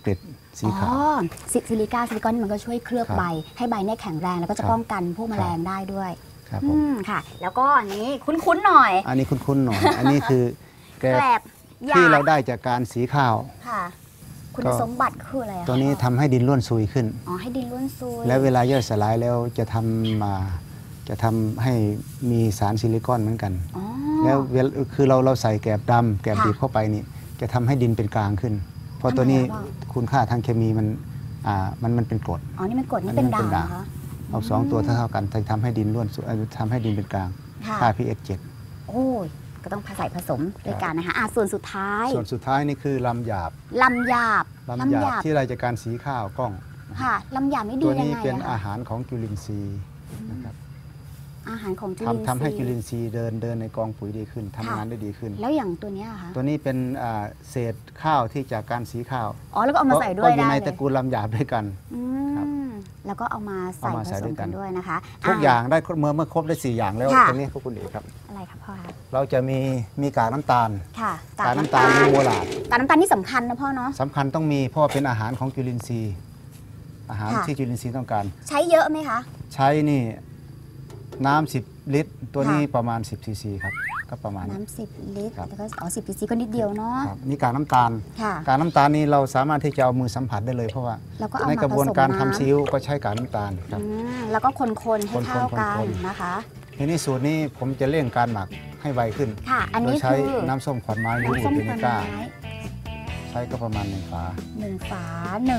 สีขาวซิลิกอนนี่มันก็ช่วยเคลือบครับใบให้ใบเนี่ยแข็งแรงแล้วก็จะครับป้องกันพวกแมลงได้ด้วยครับผมค่ะ แล้วก็อันนี้คุ้นๆหน่อยอันนี้คุ้นๆหน่อย อันนี้คือแกแกลลบหยาที่ดเราได้จากการสีข้าวค่ะ คุณสมบัติคืออะไรอะคะตัวนี้ทำให้ดินร่วนซุยขึ้นอ๋อให้ดินร่วนซุยแล้วเวลาย่อยสลายแล้วจะทำให้มีสารซิลิคอนเหมือนกันอ๋อแล้วคือเราใส่แกบดำแกบค่ะดิบเข้าไปนี่จะทำให้ดินเป็นกลางขึ้น เพราะตัวนี้ทำไมอะพ่อคุณค่าทางเคมีมันเป็นกรดอ๋อนี่มันกรดนี่เป็นด่างเหรอคะเอาสองตัวเท่ากันจะทำให้ดินร่วนซุยทำให้ดินเป็นกลางค่ะค่า pH 7 โอ้ยก็ต้องใส่ผสมด้วยกันนะคะส่วนสุดท้ายส่วนสุดท้ายนี่คือลำหยาบลำหยาบที่ได้จากการสีข้าวกล้องค่ะลำหยาบนี่ดีตัวยังนี้ไงเป็นอะอาคะหารของจุลินทรีย์นะครับอาหารของจุลินทรีย์ทำให้จุลินทรีย์เดินในกองปุ๋ยดีขึ้นทำงานได้ดีขึ้นแล้วอย่างตัวเนี้ยอะคะตัวนี้เป็นเศษข้าวที่จากการสีข้าวอ๋อแล้วก็เอามาใส่ด้วก็ยอยู่ได้ในเลตระยกูลลำหยาบด้วยกัน ครับแล้วก็เอามาใส่เอามาผใส่สด้มวยกักัน นด้วยนะคะทุกอย่างได้เมื่อครบได้4อย่างแล้วค่ะตรงนี้พวกคุณเอกครับอะไรครับพ่อคะเราจะมีกากน้ำตาลค่ะกากน้ำตาลมีโมลาร์ดกากน้ำตาลนี่สำคัญนะพ่อเนาะสำคัญต้องมีเพราะว่าเป็นอาหารของจุลินทรีย์ อาหารค่ะที่จุลินทรีย์ต้องการใช้เยอะไหมคะใช้นี่น้ำ10 ลิตร ตัวนี้ค่ะประมาณ10 ซีซีครับก็ประมาณนี้น้ำ10 ลิตรครับแล้วก็10 ซีซีก็นิดเดียวเนาะครับนี่กากน้ำตาลค่ะกากน้ำตาลนี่เราสามารถที่จะเอามือสัมผัสได้เลยเพราะว่าแล้วก็เอาในมากระบวนการผสมทำน้ำซีอิ๊วก็ใช้กากน้ำตาลครับแล้วก็คนๆให้เข้ากันคนๆนะคะทีนี้สูตรนี้ผมจะเร่งการหมักให้ไวขึ้นค่ะ อันโดนี้ยใช้คือน้ำส้มขวัญไม้หรือน้ำอูส้ดมเวคนิวันก้าไม้ใช้ก็ประมาณ1 ฝา 1 ฝา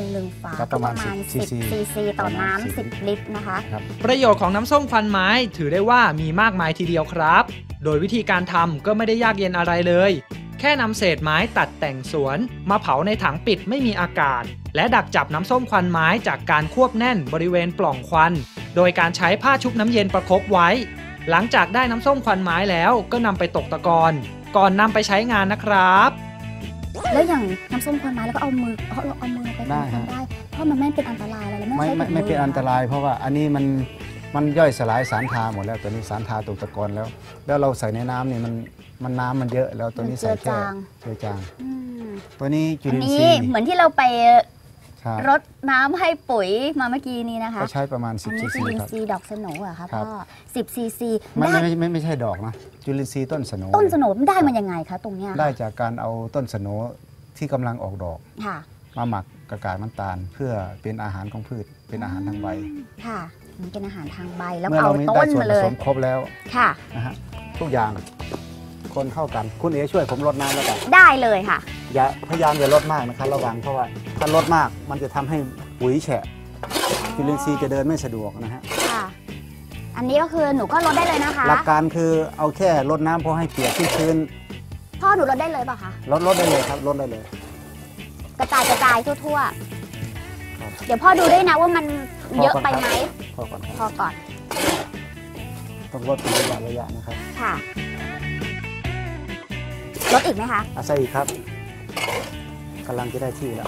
1 ฝาก็ประมาณ 10 10 ซีซีต่อประมาณน้ำ 10 10 ลิตรนะคะครับประโยชน์ของน้ำส้มควันไม้ถือได้ว่ามีมากมายทีเดียวครับ โดยวิธีการทำก็ไม่ได้ยากเย็นอะไรเลย แค่นำเศษไม้ตัดแต่งสวน มาเผาในถังปิดไม่มีอากาศ และดักจับน้ำส้มควันไม้จากการควบแน่นบริเวณปล่องควัน โดยการใช้ผ้าชุบน้ำเย็นประคบไว้ หลังจากได้น้ำส้มควันไม้แล้วก็นำไปตกตะกอนก่อนนำไปใช้งานนะครับแล้วอย่างน้ำส้มควันไม้แล้วก็เอามือลงไปได้คนฮะๆได้ เพราะมันไม่เป็นอันตรายอะไรแล้วไม่ใช้ถุงไม่เป็นมือันตราย เพราะว่าอันนี้มันย่อยสลายสารทาหมดแล้วตัวนี้สารทาตกตะกอนแล้ว แล้วเราใส่ในน้ำนี่มันน้ำมันเยอะแล้วตัวนี้ใส่แค่เจือจางอืมตัวนี้จุอันลินทนี้รีย์เหมือนที่เราไปครับรดน้ำให้ปุ๋ยมาเมื่อกี้นี้นะคะก็ใช้ประมาณอัน 10 นี้ซีจุซีลินครับทรีย์ดอกสโหนอะคะครับพ่อ10 ซีซีไม่ใช่ดอกนะจุลินทรีย์ต้นสโหนต้นสโหนมันได้มันยังไงคะตรงเนี้ยได้จากการเอาต้นสโหนที่กำลังออกดอกค่ะมาหมักกากน้ำตาล เพื่อเป็นอาหารของพืชเป็นอาหารทางใบค่ะมันเป็นอาหารทางใบแล้วเมื่อเอาเรามีต้ได้นส่วนมาผเลยสมครบแล้วค่ะนะฮะทุกอย่างคนเข้ากันคุณเอ๋ช่วยผมลดน้ำแล้วกันได้เลยค่ะอย่าพยายามอย่าลดมากนะครับระวังเพราะว่าถ้าลดมากมันจะทำให้ปุ๋ยแฉะจุลินทรีย์จะเดินไม่สะดวกนะฮะค่ะ อันนี้ก็คือหนูก็ลดได้เลยนะคะหลักการคือเอาแค่ลดน้ำพอให้เปียกชื้นพ่อหนูลดได้เลยเปล่ะคะลดได้เลยครับลดได้เลยกระจายทั่วครับๆ เดี๋ยวพ่อดูด้วยนะว่ามันเยอะไปไหมพอก่อนครับพอก่อนต้องลดเป็นระยะนะครับค่ะลดอีกไหมคะอาศัยอีกครับกำลังจะได้ที่แล้ว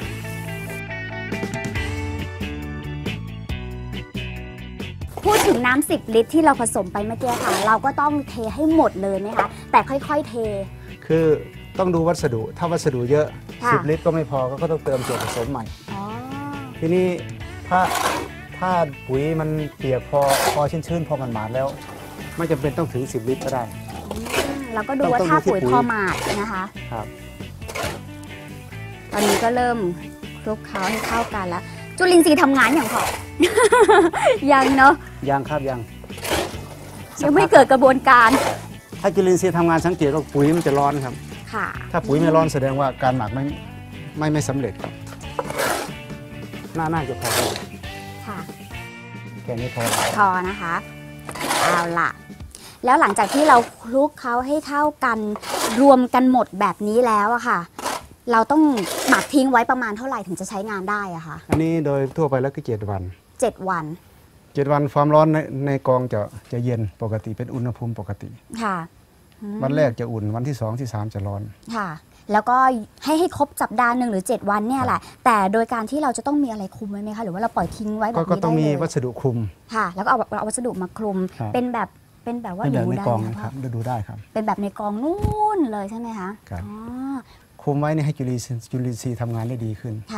พูดถึงน้ำ10 ลิตรที่เราผสมไปเมื่อกี้ค่ะ เราก็ต้องเทให้หมดเลยไหมคะ แต่ค่อยๆเทคือต้องดูวัสดุถ้าวัสดุเยอะค่ะ 10 ลิตรก็ไม่พอก็ต้องเติมส่วนผสมใหม่อ๋อทีนี้ถ้าปุ๋ยมันเปียกพอชื้นๆพอมันหมาดแล้ว ไม่จำเป็นต้องถึง10 ลิตรก็ได้เราก็ดูว่าต้องถ้าดูที่ปุ๋ยปุ๋ยพอหมาดนะคะครับตอนนี้ก็เริ่มคลุกเคล้าให้เข้ากันแล้ว จุลินทรีย์ทำงานอย่างพอ ยังเนาะยังครับยังยังไม่เกิดกระบวนการถ้าจุลินทรีย์ทำงานสังเกตว่าปุ๋ยมันจะร้อนครับค่ะถ้าปุ๋ยไม่ร้อนแสดงว่าการหมักไม่สำเร็จครับน่าจะพอค่ะแค่นี้พอพอนะคะ เอาล่ะ แล้วหลังจากที่เราคลุกเขาให้เข้ากันรวมกันหมดแบบนี้แล้วอะค่ะ เราต้องหมักทิ้งไว้ประมาณเท่าไหร่ถึงจะใช้งานได้อะคะอันนี้โดยทั่วไปแล้วก็7 วัน 7 วัน 7 วันความร้อนในกองจะเย็นปกติเป็นอุณหภูมิปกติค่ะอืมวันแรกจะอุ่นวันที่ 2 ที่ 3 จะร้อนค่ะ แล้วก็ให้ครบสัปดาห์หนึ่งหรือ 7 วันเนี่ยแหละ แต่โดยการที่เราจะต้องมีอะไรคลุมไว้ไหมคะ หรือว่าเราปล่อยทิ้งไว้แบบนี้ก็ต้องได้มีเลยวัสดุคลุมค่ะ แล้วก็เอาวัสดุมาคลุมครับเป็นแบบว่าเป็นแบบดูในได้กองไหมนะคคะรับดูได้ครับเป็นแบบในกองนู่นเลยใช่ไหมคะครับอ๋อคลุมไว้เนี่ยให้จุลินทรีย์ทำงานได้ดีขึ้นค่ะ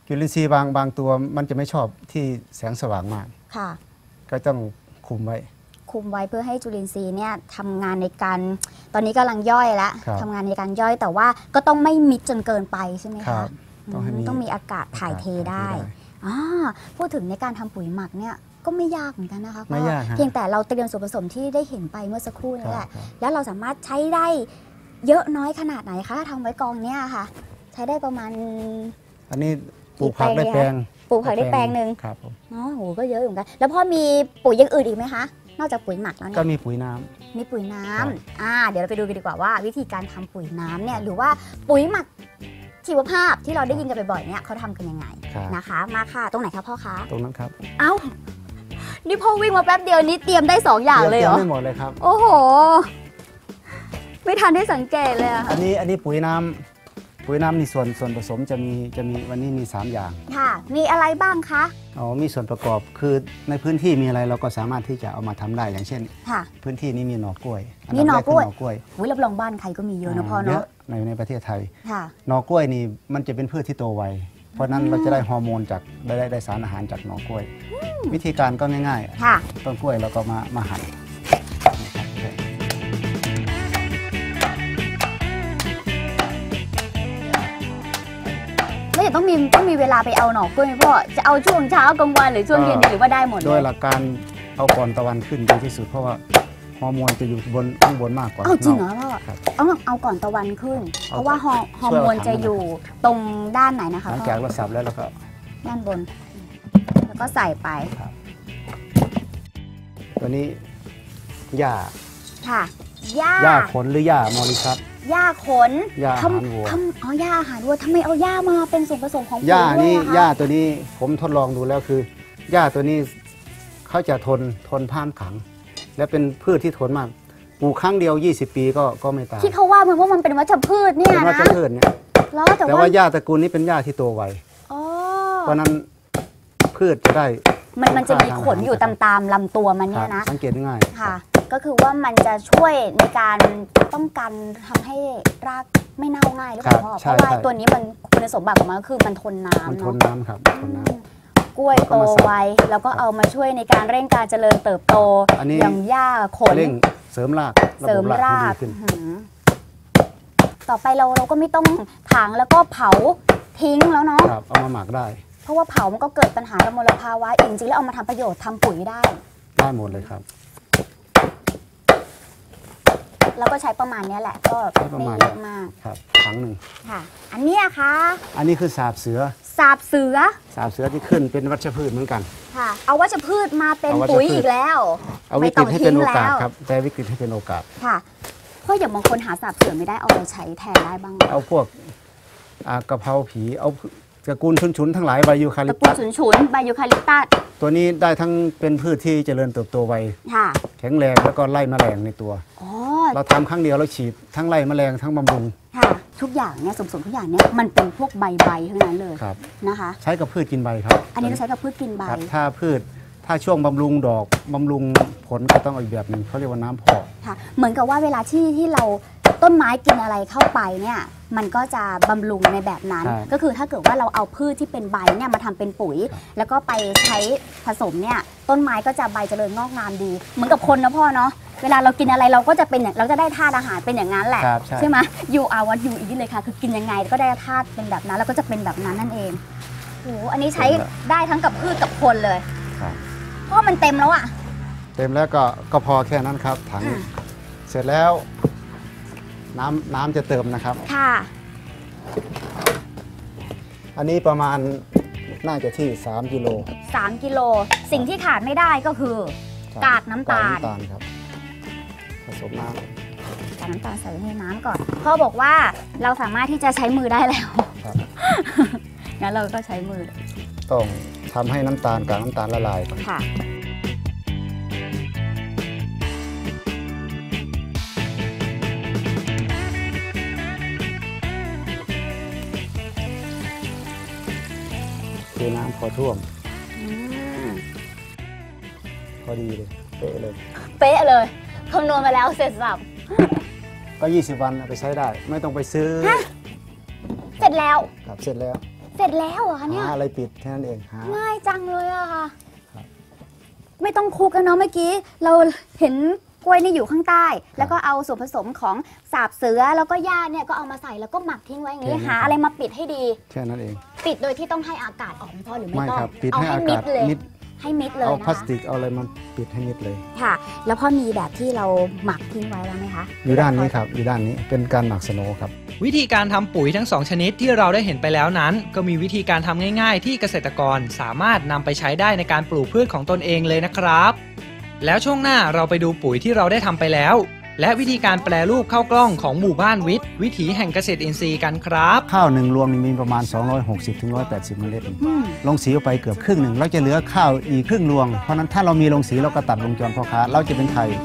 จุลินทรีย์บางตัวมันจะไม่ชอบที่แสงสว่างมากค่ะก็ต้องคุมไว้คุมไว้เพื่อให้จุลินทรีย์เนี่ยทำงานในการตอนนี้กำลังย่อยแล้วครับทำงานในการย่อยแต่ว่าก็ต้องไม่มิดจนเกินไปใช่ไหมครัคะบต้องให้มีต้องมีอากาศถ่ายเทได้พูดถึงในการทำปุ๋ยหมักเนี่ยก็ไม่ยากเหมือนกันนะคะไม่ยากฮะเพียงแต่เราเตรียมส่วนผสมที่ได้เห็นไปเมื่อสักครู่นี่แหละครับแล้วเราสามารถใช้ได้เยอะน้อยขนาดไหนคะถ้าทำไว้กองเนี่ยค่ะ ใช้ได้ประมาณอันนี้ปลูกผักได้แปลงปลูกผักได้แปลงหนึ่งครับผมอ๋อโหก็เยอะอยู่เหมือนกันแล้วพ่อมีปุ๋ยอย่างอื่นอีกไหมคะนอกจากปุ๋ยหมักแล้วเนี่ก็ยมีปุ๋ยน้ำมีปุ๋ยน้ครับำเดี๋ยวเราไปดูกันดีกว่าว่าวิธีการทำปุ๋ยน้ำเนี่ยหรือว่าปุ๋ยหมักชีวภาพที่เราได้ยินกันบ่อยๆเนี่ยเขาทำกันยังไงครับนะคะ มาค่ะตรงไหนคะพ่อคะตรงนั้นครับเอ้านี่พ่อวิ่งมาแป๊บเดียวนี้เตรียมได้2อย่างเลยเหรอไม่หมดเลยครับโอ้โห ไม่ทันได้สังเกตเลยอะอันนี้ปุ๋ยน้ำนี่ส่วนผสมจะมีวันนี้มี3อย่างค่ะ มีอะไรบ้างคะมีส่วนประกอบคือในพื้นที่มีอะไรเราก็สามารถที่จะเอามาทำได้อย่างเช่นค่ะพื้นที่นี้มีหน่อกล้วยมีหน่อกล้วยนดับแรคืหน่อกล้วยอุ้ยรับรองบ้านใครก็มีเยอะนะพ่อเยเนาะอะในประเทศไทยค่ะหน่อกล้วยนี่มันจะเป็นพืชที่โตไวเพราะฉะนั้นเราจะได้ฮอร์โมนจากได้สารอาหารจากหน่อกล้วย วิธีการก็ง่ายค่ะต้นกล้วยเราก็มาหั่นนะครับแล้วเดี๋ยวต้องมีเวลาไปเอาหน่อกล้วยไหมพ่อ จะเอาช่วงเช้ากลางวันหรือช่วงเย็นดีหรือว่าได้หมดเลโดยยหลักการเอาก่อนตะวันขึ้นดีที่สุดเพราะว่าฮอร์โมนจะอยู่ข้างบนมากกว่าเอาจริงเหรอข้างนพ่ออกครับเอาก่อนตะวันขึ้น เพเอาราะว่าฮอร์โมนจะอยู่ตรงด้านไหนนะคะหลังพ่อจากเราสับแล้วเราก็ด้านบน แล้วก็ใส่ไปตัวนี้หญ้าค่ะหญ้าหญ้าขนหรือหญ้ามอริคัสหญ้าขนหญ้าอาหารวัวหญ้าอาหารวัวทำไมเอาหญ้ามาเป็นส่วนผสมของปุ๋ยหญ้าด้วยนี่อะคะหญ้าตัวนี้ผมทดลองดูแล้วคือหญ้าตัวนี้เขาจะทนท่ามขัง และเป็นพืชที่ทนมากปลูกครั้งเดียว20 ปีก็ไม่ตายที่เขาว่ามันว่ามันเป็นวัชพืชเนี่ยเป็นนะวัชพืชเนี่ยแล้วแต่แต่ว่าว่าหญ้าตระกูลนี้เป็นหญ้าที่โตไวอ๋อเพราะฉะนั้นพืชจะได้มันจะมีขนอยู่ตามลำตัวมันเนี่ยนะสังเกตง่ายค่ะ ก็คือว่ามันจะช่วยในการป้องกันทำให้รากไม่เน่าง่ายหรือเปล่าพ่อเพราะว่าตัวนี้มันคุณสมบัติของมันก็คือมันทนน้ำมันทเนาะนน้ำครับทนน้ำกล้วยโตไวแล้วก็เอามาช่วยในการเร่งการเจริญเติบโตอันนี้อย่างหญ้าขนเร่งเสริมรากเสริมบบรากให้ดีขึ้นต่อไปเราก็ไม่ต้องถางแล้วก็เผาทิ้งแล้วเนาะครับเอามาหมักได้เพราะว่าเผามันก็เกิดปัญหากับมลภาวะอีกจริงๆแล้วเอามาทำประโยชน์ทำปุ๋ยได้ได้หมดเลยครับแล้วก็ใช้ประมาณเนี้ยแหละก็ใช้ประไม่มาณเยอะมากครับถังหนึ่งค่ะ อันเนี้ยค่ะอันนี้คือสาบเสือสาบเสือสาบเสือที่ขึ้นเป็นวัชพืชเหมือนกันค่ะ เอาวัชพืชมาเป็นเอาวัชพืชปุ๋ยอีกแล้วเอาวิกฤตให้เป็นโอกาสครับแต่วิกฤตให้เป็นโอกาสค่ะเพราะอย่างบางคนหาสาบเสือไม่ได้เอาไปใช้แทนได้บ้างไหมเอาพวกกะเพราผีเอาตระกูลชุนๆทั้งหลายใบยูคาตลิระปกูตัลสฉุนๆใบยูคาลิปตัสตัวนี้ได้ทั้งเป็นพืชที่เจริญเติบโตไวค่ะแข็งแรงแล้วก็ไล่แมลงในตัวอ๋อเราทำครั้งเดียวเราฉีดทั้งไล่แมลงทั้งบำรุงค่ะ ทุกอย่างเนี่ยสมทุกอย่างเนี่ยมันเป็นพวกใบทั้งนั้นเลยครับนะคะใช้กับพืชกินใบครับอันนี้เราใช้กับพืชกินใบครับถ้าช่วงบำรุงดอกบำรุงผลก็ต้องเอาอีกแบบหนึ่งเขาเรียกว่าน้ำพอกค่ะ เหมือนกับว่าเวลาที่เราต้นไม้กินอะไรเข้าไปเนี่ยมันก็จะบำรุงในแบบนั้น ก็คือถ้าเกิดว่าเราเอาพืชที่เป็นใบเนี่ยมาทำเป็นปุ๋ย แล้วก็ไปใช้ผสมเนี่ยต้นไม้ก็จะใบเจริญงอกงามดี เหมือนกับคนนะพ่อเนาะเวลาเรากินอะไรเราก็จะเป็นอย่างเราจะได้ธาตุอาหารเป็นอย่างนั้นแหละครับใช่ไหม you are what you eat เลยค่ะคือกินยังไงก็ได้ธาตุเป็นแบบนั้นแล้วก็จะเป็นแบบนั้นนั่นเองโอ้โหอันนี้ใช้ได้ทั้งกับพืชกับคนเลยครับเพราะมันเต็มแล้วอะเต็มแล้วก็พอแค่นั้นครับถังเสร็จแล้วน้ำจะเติมนะครับค่ะอันนี้ประมาณน่าจะที่3 กิโล 3 กิโลสิ่งที่ขาดไม่ได้ก็คือครับกากน้ำตาลกากน้ำตาลครับผสมน้กากน้ำตาลใส่ให้น้ำก่อนพ่อบอกว่าเราสามารถที่จะใช้มือได้แล้วำครับงั้นเราก็ใช้มือต้องทำให้น้ำตาลกากน้ำตาลละลายก่อนค่ะคือน้ำพอท่วมอืมพอดีเลยเป๊ะเลยเป๊ะเลยคำนวณมาแล้วเสร็จสับก็20 วันเอาไปใช้ได้ ไม่ต้องไปซื้อเสร็จแล้วครับเสร็จแล้วโเสร็จแล้วเหรอคะเนี่ยหาอะไรปิดแค่นั้นเองหาง่ายจังเลยอะค่ะครับไม่ต้องคลุกกันเนาะเมื่อกี้เราเห็นกล้วยนี่อยู่ข้างใต้ แล้วก็เอาส่วนผสมของสาบเสือแล้วก็หญ้าเนี่ยก็เอามาใส่แล้วก็หมักทิ้งไว้อย่างนี้หาอะไรมาปิดให้ดีแค่นั้นเองปิดโดยที่ต้องให้อากาศออกไหมพ่อหรือไม่ไม่ต้องครับปิดเอาให้ให้อามิกาดศเลยมิดให้มิดเลยเอานะพลาสคะติกเอาอะไรมาปิดให้มิดเลยค่ะ แล้วพ่อมีแบบที่เราหมักทิ้งไว้แล้วไหมคะอยู่ด้านนี้ครับอยู่ด้านนี้เป็นการหมักสโนว์ครับวิธีการทำปุ๋ยทั้ง 2 ชนิดที่เราได้เห็นไปแล้วนั้น ก็มีวิธีการทำง่ายๆ ที่เกษตรกรสามารถนำไปใช้ได้ในการปลูกพืชของตนเองเลยนะครับ แล้วช่วงหน้าเราไปดูปุ๋ยที่เราได้ทำไปแล้ว และวิธีการแปรรูปข้าวกล้องของหมู่บ้านวิทย์วิถีแห่งเกษตรอินทรีย์กันครับข้าวหนึ่งรวงนี่มีประมาณ 260 ถึง 180 เมล็ดอืมลงสีออกไปเกือบครึ่งหนึ่งเราจะเหลือข้าวอีกครึ่งรวง เพราะนั้นถ้าเรามีลงสีเราก็ตัดวงจรพ่อค้าเราจะเป็นไทย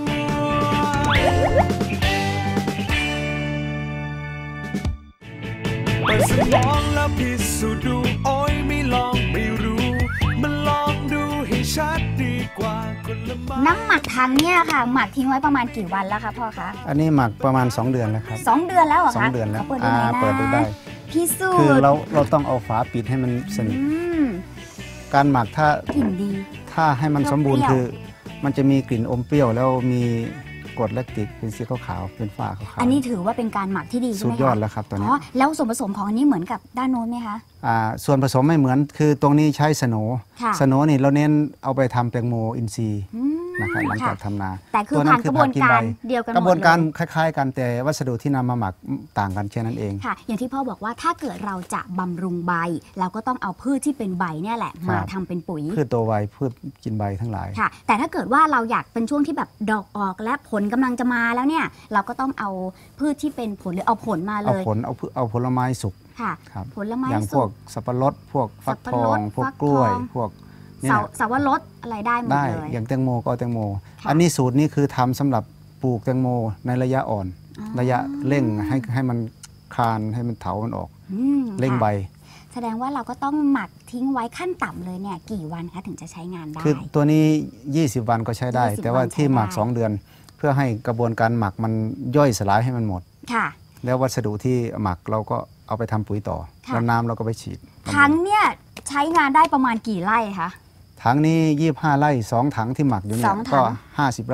เปิดสมองแล้วพิสูจน์ดูโอ้ยไม่ลองไม่รู้มันลองดูให้ชัดดีกว่าคนละไม้น้ำหมักถังเนี่ยค่ะ หมักทิ้งไว้ประมาณกี่วันแล้วคะพ่อคะอันนี้หมักประมาณ 2 เดือนแล้วครับ 2 เดือนแล้วเหรอคะ 2 เดือนแล้วขเปิดดูหน่อยนะเปิดดูได้พิสูคือจน์เราต้องเอาฝาปิดให้มันสนิทอืมการหมักถ้ากลิ่นดีถ้าให้มันสมบูรณ์เปรี้คืยวอ มันจะมีกลิ่นอมเปรี้ยวแล้วมีกรดแลคติกเป็นสีขาวๆเป็นฝ้าขาวอันนี้ถือว่าเป็นการหมักที่ดีใช่สุไหดมคะยอดแล้วครับตัวนี้อ๋อแล้วส่วนผสมของอันนี้เหมือนกับด้านโน้นไหมคะส่วนผสมไม่เหมือนคือตรงนี้ใช้สโหนค่ะสโหนนี่เราเน้นเอาไปทำแตงโมอินทรีย์อืมนะครับหลังจากค่ะทำนาแต่คือตัวผ่านกระบวนการเดียวกันหมดกระบวนการเลยคล้ายๆกันแต่วัสดุที่นำมาหมักต่างกันแค่นั้นเองค่ะ อย่างที่พ่อบอกว่าถ้าเกิดเราจะบำรุงใบ เราก็ต้องเอาพืชที่เป็นใบเนี่ยแหละครับมาทำเป็นปุ๋ยพืชโตไวพืชกินใบทั้งหลายค่ะ แต่ถ้าเกิดว่าเราอยากเป็นช่วงที่แบบดอกออกและผลกำลังจะมาแล้วเนี่ย เราก็ต้องเอาพืชที่เป็นผลหรือเอาผลมาเลเอายเอาผลไม้สุกค่ะครับผลไม้อย่างพสุวกกสับปะรดพวกฟักสับทปะรอดงพวกฟักกล้วยทองพวกเนี่ยสาวรสอะไรได้หมดได้เลยอย่างแตงโมก็เอาแตงโมค่ะอันนี้สูตรนี้คือทำสำหรับปลูกแตงโมในระยะอ่อนอ๋อระยะเร่งให้มันคลานให้มันเถามันออกอืมเร่งค่ะใบแสดงว่าเราก็ต้องหมักทิ้งไว้ขั้นต่ำเลยเนี่ยกี่วันคะถึงจะใช้งานได้คือตัวนี้ 20 วันก็ใช้ได้ 20 แต่ว่าวันใช้ที่หมักได้ 2 เดือน เพื่อให้กระบวนการหมักมันย่อยสลายให้มันหมดค่ะแล้ววัสดุที่หมักเราก็เอาไปทำปุ๋ยต่อค่ะแล้วน้ำเราก็ไปฉีดถังเนี่ยใช้งานได้ประมาณกี่ไร่คะถังนี้25 ไร่ 2 ถังที่หมักอยู่เนี่สยองถังก็ 50 ไร่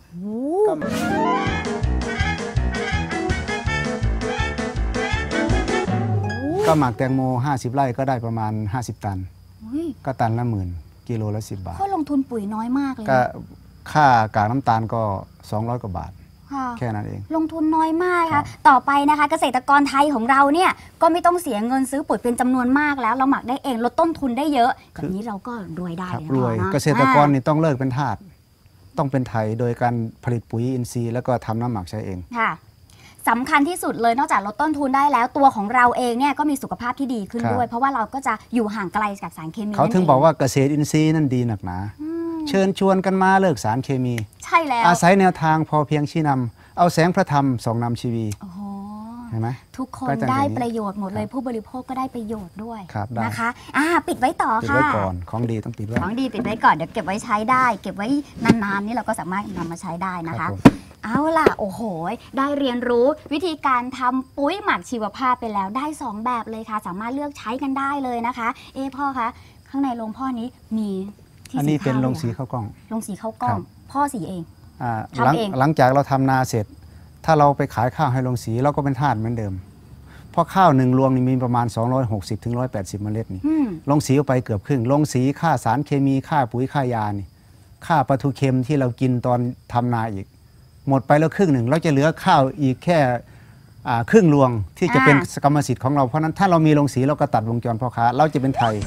ก็หมักแตงโม 50 ไร่ก็ได้ประมาณ 50 ตันอุ๊ยก็ตันละ10,000กิโลละ10 บาทเขาลงทุนปุ๋ยน้อยมากเลยก็นะค่ากากน้ำตาลก็ 200 กว่าบาทค่ะแค่นั้นเองลงทุนน้อยมากครัค่ะบต่อไปนะคะเกษตรกรไทยของเราเนี่ยก็ไม่ต้องเสียเงินซื้อปุ๋ยเป็นจำนวนมากแล้ว เราหมักได้เองลดต้นทุนได้เยอะแบบนี้เราก็รวยได้ครับเลยนะรวยพ่อนะเกษตรกรนี่ต้องเลิกเป็นทาสต้องเป็นไทยโดยการผลิตปุ๋ยอินทรีย์แล้วก็ทำน้ำหมักใช้เองค่ะสำคัญที่สุดเลยนอกจากลดต้นทุนได้แล้วตัวของเราเองเนี่ยก็มีสุขภาพที่ดีขึ้นครับด้วย เพราะว่าเราก็จะอยู่ห่างไกลจากสารเคมีเขาถึงนั่นบอกว่าเกษตรอินทรีย์นั่นดีหนักหนาอืมเชิญชวนกันมาเลิกสารเคมีใช่แล้วอาศัยแนวทางพอเพียงชี้นำเอาแสงพระธรรมส่องนำชีวีโอ้โหเห็นไหมทุกคนก็จะได้อย่างนี้ประโยชน์หมดเลยครับผู้บริโภคก็ได้ประโยชน์ด้วยครับได้นะคะปิดไว้ต่อปิดค่ะไว้ก่อนของดีต้องปิดไว้ของดีปิดไว้ก่อนเดี๋ยวเก็บไว้ใช้ได้ เก็บไว้นานๆนี่เราก็สามารถนำมาใช้ได้นะครัคะบผมเอาล่ะโอ้โห ได้เรียนรู้วิธีการทำปุ๋ยหมักชีวภาพไปแล้วได้ 2 แบบเลยค่ะ สามารถเลือกใช้กันได้เลยนะคะ พ่อคะข้างในโรงพ่อนี้มีที่อันนี้สีเป็นข้าวโรงสีด้วยหรอข้าวกล้องโรงสีข้าวกล้องครับพ่อสีเองอ่าทำหลังเองหลังจากเราทำนาเสร็จ ถ้าเราไปขายข้าวให้โรงสีเราก็เป็นทาสเหมือนเดิม เพราะข้าว1 รวงนี่มีประมาณ 260 ถึง 180 เมล็ดนี่อืมลงสีออกไปเกือบครึ่งลงสีค่าสารเคมีค่าปุ๋ยค่ายานี่ค่าปลาทูเค็มที่เรากินตอนทำนาอีก หมดไปแล้วครึ่งหนึ่งเราจะเหลือข้าวอีกแค่ครึ่งรวงที่จะเป็นกรรมสิทธิ์ของเราเพราะนั้นถ้าเรามีลงสีเราก็ตัดวงจรพ่อค้าเราจะเป็นไทย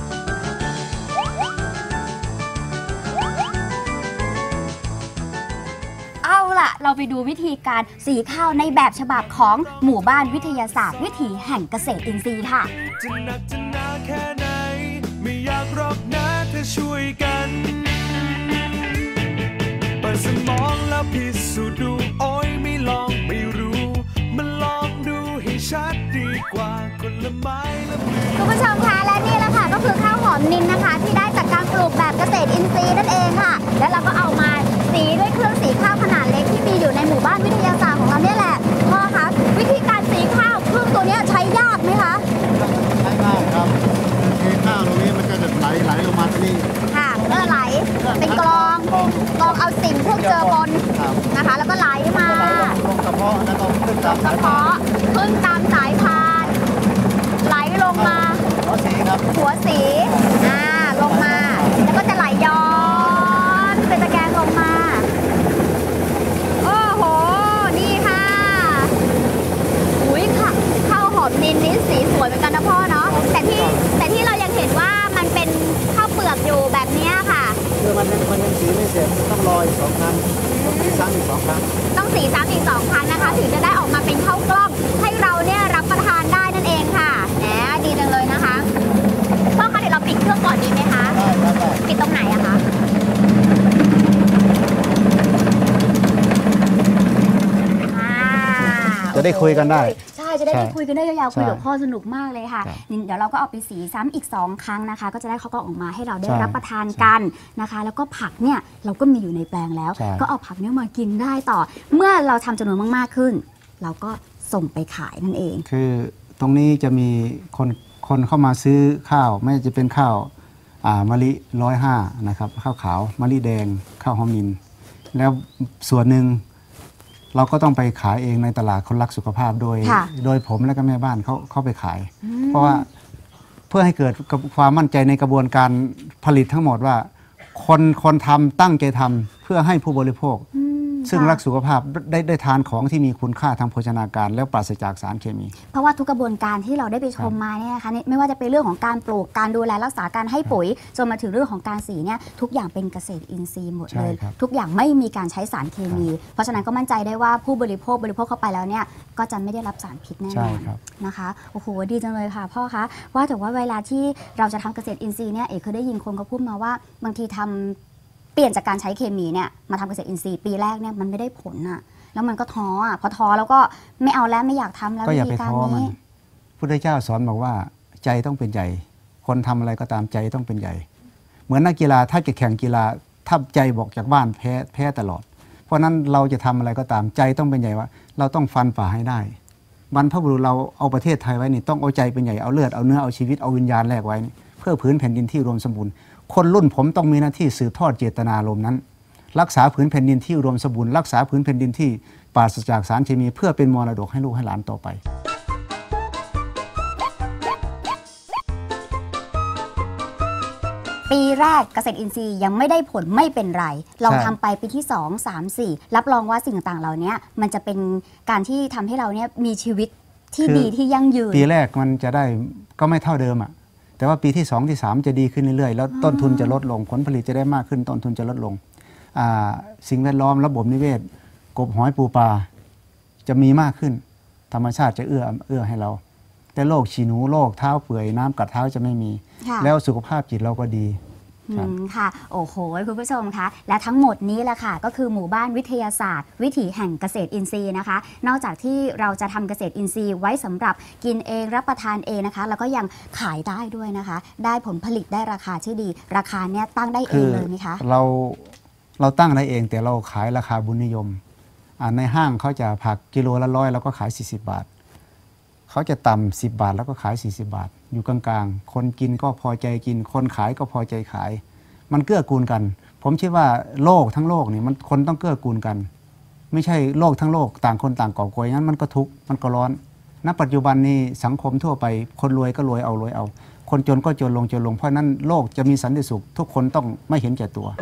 เอาล่ะ เราไปดูวิธีการสีข้าวในแบบฉบับของหมู่บ้านวิทยาศาสตร์วิถีแห่งเกษตรอินทรีย์ค่ะจะหนักจะหนาแค่ไหน ไม่อยากรอกนะถ้าช่วยกันเปิดสมองแล้วพิสูจน์ดูโอ้ยไม่ลองไม่รู้มันลองดูให้ชัดดีกว่าคนละไม้ละมือคุณผู้ชมคะและนี่แหละค่ะก็คือข้าวหอมนินนะคะที่ได้จากการปลูกแบบเกษตรอินทรีย์นั่นเองค่ะ แล้วเราก็เอามาสีด้วยเครื่องสีข้าวขนาดเล็กที่มีอยู่ในหมู่บ้านวิทยาศาสตร์ของเราเนี่ยแหละพ่อคะวิธีการสีข้าวเครื่องตัวเนี้ยใช้ยากไหมคะใช้ง่ายครับพวกเจอปนครับนะคะ แล้วก็ไหลมาลงกระเพาะแล้วก็ขึ้นตามกระเพาะขึ้นตามสายพานไหลลงมาหัวสีครับหัวสีลงมาแล้วก็จะไหลย้อนเป็นตะแกรงลงมาโอ้โหนี่ค่ะอุ้ยค่ะข้าวหอมนินนี่สีสวยเหมือนกันนะพ่อเนาะแต่ที่เรายังเห็นว่ามันเป็นข้าวเปลือกอยู่แบบนี้ค่ะคือมันยังสีไม่เสร็จต้องรออีก2 ครั้งต้องสีซ้ำอีก2 ครั้งต้องสีซ้ำอีก2 ครั้งนะคะถึงจะได้ออกมาเป็นข้าวกล้องให้เราเนี่ยรับประทานได้นั่นเองค่ะแหมดีจังเลยนะคะพ่อคะเดี๋ยวเราปิดเครื่องก่อนดีไหมคะได้ครับได้ปิดตรงไหนอะคะจะได้คุยกันได้ใช่จะได้คุยกันได้ยาวๆคุยกับใช่พ่อสนุกมากเลยค่ะครับเดี๋ยวเราก็เอาไปสีซ้ำอีก2 ครั้งนะคะ ก็จะได้ข้าวกล้องออกมาให้เราได้ใช่รับประทานกันนะคะ แล้วก็ผักเนี่ยเราก็มีอยู่ในแปลงแล้วใช่ก็เอาผักเนี่ยมากินได้ต่อ เมื่อเราทำจำนวนมากๆขึ้น เราก็ส่งไปขายนั่นเองคือตรงนี้จะมีคนเข้ามาซื้อข้าวไม่ว่าจะเป็นข้าวมะลิ105นะครับข้าวขาวมะลิแดงข้าวหอมนินแล้วส่วนหนึ่งเราก็ต้องไปขายเองในตลาดคนรักสุขภาพโดยผมและก็แม่บ้านเขาไปขาย เพราะว่าเพื่อให้เกิดความมั่นใจในกระบวนการผลิตทั้งหมดว่าคนทำตั้งใจทำเพื่อให้ผู้บริโภค ซึ่งรักสุขภาพได้ทานของที่มีคุณค่าทางโภชนาการแล้วปราศจากสารเคมีเพราะว่าทุกกระบวนการที่เราได้ไปชมมาเนี่ยนะคะไม่ว่าจะเป็นเรื่องของการปลูกการดูแลรักษาการให้ปุ๋ยจนมาถึงเรื่องของการสีเนี่ยทุกอย่างเป็นเกษตรอินทรีย์หมดเลยใช่ครับทุกอย่างไม่มีการใช้สารเคมี เพราะฉะนั้นก็มั่นใจได้ว่าผู้บริโภคเข้าไปแล้วเนี่ยก็จะไม่ได้รับสารพิษแน่นใช่อนครับนะคะโอ้โหดีจังเลยค่ะพ่อคะว่าแต่ว่าเวลาที่เราจะทำเกษตรอินทรีย์เนี่ยเอกเคยได้ยินคนเขาพูดมาว่าบางทีเปลี่ยนจากการใช้เคมีเนี่ยมาทำเกษตรอินทรีย์ปีแรกเนี่ยมันไม่ได้ผลอะแล้วมันก็ท้อพอท้อแล้วก็ไม่เอาแล้วไม่อยากทำแล้วก็อย่าวิไปธีการท้อมันนี้พุทธเจ้าสอนบอกว่าใจต้องเป็นใหญ่ คนทำอะไรก็ตามใจต้องเป็นใหญ่ เหมือนนักกีฬาถ้าจะแข่งกีฬาถ้าใจบอกจากบ้านแพ้ตลอด เพราะนั้นเราจะทำอะไรก็ตามใจต้องเป็นใหญ่ว่า เราต้องฟันฝ่าให้ได้บรรพบุรุษเราเอาประเทศไทยไว้นี่ต้องเอาใจเป็นใหญ่เอาเลือดเอาเนื้อเอาชีวิตเอาวิญญาณแลกไว้นี่เพื่อผืนแผ่นดินที่รวมสมบูรณ์คนรุ่นผมต้องมีหน้าที่สืบทอดเจตนารมณ์นั้น รักษาผืนแผ่นดินที่รวมสมบูรณ์รักษาผืนแผ่นดินที่ปราศจากสารเคมีเพื่อเป็นมรดกให้ลูกให้หลานต่อไปปีแรกเกษตรอินทรีย์ยังไม่ได้ผลไม่เป็นไรลองทำไปปีที่2 3 4รับรองว่าสิ่งต่างๆเหล่านี้มันจะเป็นการที่ทำให้เราเนี่ยมีชีวิตที่ดีที่ยั่งยืนปีแรกมันจะได้ก็ไม่เท่าเดิมอ่ะแต่ว่าปีที่2ที่3จะดีขึ้นเรื่อยๆแล้วต้นทุนจะลดลงผลผลิตจะได้มากขึ้นต้นทุนจะลดลงสิ่งแวดล้อมระบบนิเวศกบหอยปูปลาจะมีมากขึ้นธรรมชาติจะเอื้อให้เราแต่โรคฉี่หนูโรคเท้าเปื่อยน้ำกัดเท้าจะไม่มีแล้วสุขภาพจิตเราก็ดีค่ะโอ้โหคุณผู้ชมคะและทั้งหมดนี้แหละค่ะก็คือหมู่บ้านวิทยาศาสตร์วิถีแห่งเกษตรอินทรีย์นะคะนอกจากที่เราจะทำเกษตรอินทรีย์ไว้สำหรับกินเองรับประทานเองนะคะแล้วก็ยังขายได้ด้วยนะคะได้ผลผลิตได้ราคาที่ดีราคาเนี้ยตั้งได้เองเลยไหมคะเราตั้งได้เองแต่เราขายราคาบุญนิยมในห้างเขาจะผักกิโลละ100แล้วก็ขาย40 บาทเขาจะต่ำ10 บาทแล้วก็ขาย40 บาทอยู่กลางๆคนกินก็พอใจกินคนขายก็พอใจขายมันเกื้อกูลกันผมคิดว่าโลกทั้งโลกนี่มันคนต้องเกื้อกูลกันไม่ใช่โลกทั้งโลกต่างคนต่างก่อกวยงั้นมันก็ทุกข์มันก็ร้อนณปัจจุบันนี้สังคมทั่วไปคนรวยก็รวยเอาคนจนก็จนลงเพราะนั้นโลกจะมีสันติสุขทุกคนต้องไม่เห็นแก่ตัว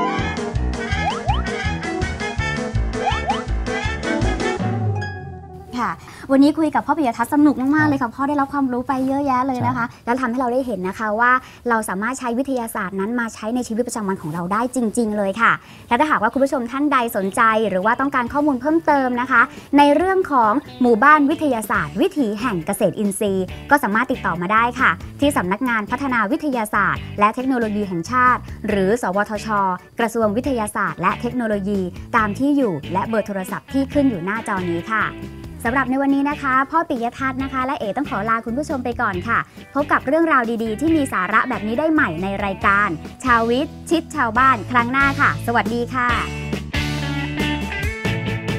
วันนี้คุยกับพ่อปิยทัศน์สนุกมากๆเลยค่ะพ่อได้รับความรู้ไปเยอะแยะเลยนะคะแล้วทำให้เราได้เห็นนะคะว่าเราสามารถใช้วิทยาศาสตร์นั้นมาใช้ในชีวิตประจำวันของเราได้จริงๆเลยค่ะและถ้าหากว่าคุณผู้ชมท่านใดสนใจหรือว่าต้องการข้อมูลเพิ่มเติมนะคะในเรื่องของหมู่บ้านวิทยาศาสตร์วิถีแห่งเกษตรอินทรีย์ก็สามารถติดต่อมาได้ค่ะที่สำนักงานพัฒนาวิทยาศาสตร์และเทคโนโลยีแห่งชาติหรือสวทช.กระทรวงวิทยาศาสตร์และเทคโนโลยีตามที่อยู่และเบอร์โทรศัพท์ที่ขึ้นอยู่หน้าจอนี้ค่ะสำหรับในวันนี้นะคะพ่อปิยทัศน์นะคะและเอ๋ต้องขอลาคุณผู้ชมไปก่อนค่ะพบกับเรื่องราวดีๆที่มีสาระแบบนี้ได้ใหม่ในรายการชาววิทย์ชิดชาวบ้านครั้งหน้าค่ะสวัสดีค่ะ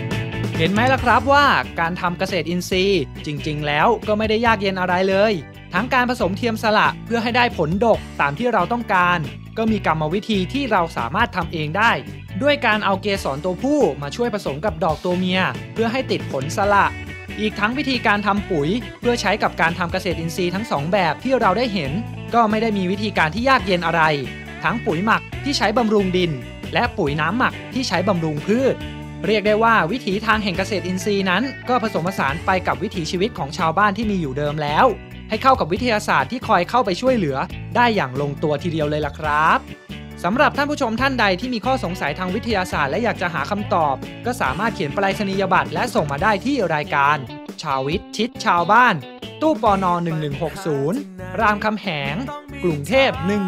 เห็นไหมล่ะครับว่าการทำเกษตรอินทรีย์จริงๆแล้วก็ไม่ได้ยากเย็นอะไรเลยทั้งการผสมเทียมสละเพื่อให้ได้ผลดกตามที่เราต้องการก็มีกรรมวิธีที่เราสามารถทำเองได้ด้วยการเอาเกสรตัวผู้มาช่วยผสมกับดอกตัวเมียเพื่อให้ติดผลสละอีกทั้งวิธีการทำปุ๋ยเพื่อใช้กับการทำเกษตรอินทรีย์ทั้ง2แบบที่เราได้เห็นก็ไม่ได้มีวิธีการที่ยากเย็นอะไรทั้งปุ๋ยหมักที่ใช้บำรุงดินและปุ๋ยน้ำหมักที่ใช้บำรุงพืชเรียกได้ว่าวิถีทางแห่งเกษตรอินทรีย์นั้นก็ผสมผสานไปกับวิถีชีวิตของชาวบ้านที่มีอยู่เดิมแล้วให้เข้ากับวิทยาศาสตร์ที่คอยเข้าไปช่วยเหลือได้อย่างลงตัวทีเดียวเลยล่ะครับสำหรับท่านผู้ชมท่านใดที่มีข้อสงสัยทางวิทยาศาสตร์และอยากจะหาคำตอบก็สามารถเขียนไปรษณียบัตรและส่งมาได้ที่รายการชาววิทย์ชิดชาวบ้านตู้ปน1160รามคำแหงกรุงเทพ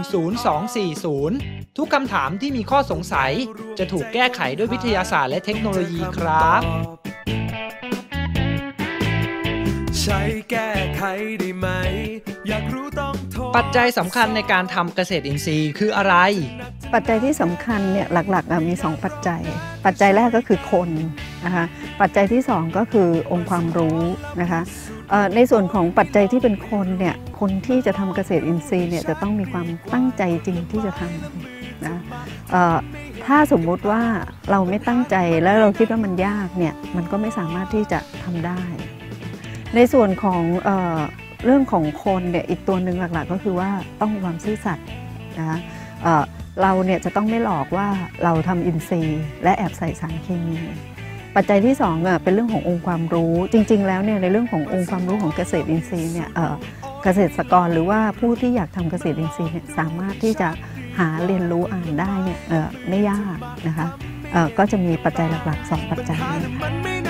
10240ทุกคำถามที่มีข้อสงสัยจะถูกแก้ไขด้วยวิทยาศาสตร์และเทคโนโลยีครับใช้แก้ไขได้ไหมอยากรู้ต้องโทรปัจจัยสำคัญในการทำเกษตรอินทรีย์คืออะไรปัจจัยที่สำคัญเนี่ยหลักๆมี2ปัจจัยปัจจัยแรกก็คือคนนะคะปัจจัยที่2ก็คือองค์ความรู้นะคะในส่วนของปัจจัยที่เป็นคนเนี่ยคนที่จะทำเกษตรอินทรีย์เนี่ยจะต้องมีความตั้งใจจริงที่จะทำนะถ้าสมมุติว่าเราไม่ตั้งใจแล้วเราคิดว่ามันยากเนี่ยมันก็ไม่สามารถที่จะทำได้ในส่วนของเรื่องของคนเนี่ยอีกตัวหนึ่งหลักๆก็คือว่าต้องมีความซื่อสัตย์นะคะเราเนี่ยจะต้องไม่หลอกว่าเราทำอินทรีย์และแอบใส่สารเคมีปัจจัยที่2เป็นเรื่องขององค์ความรู้จริงๆแล้วเนี่ยในเรื่องขององค์ความรู้ของเกษตรอินทรีย์เนี่ยเกษตรกรหรือว่าผู้ที่อยากทำเกษตรอินทรีย์เนี่ยสามารถที่จะหาเรียนรู้อ่านได้เนี่ยไม่ยากนะคะก็จะมีปัจจัยหลักๆ2ปัจจัยนี้ค่ะ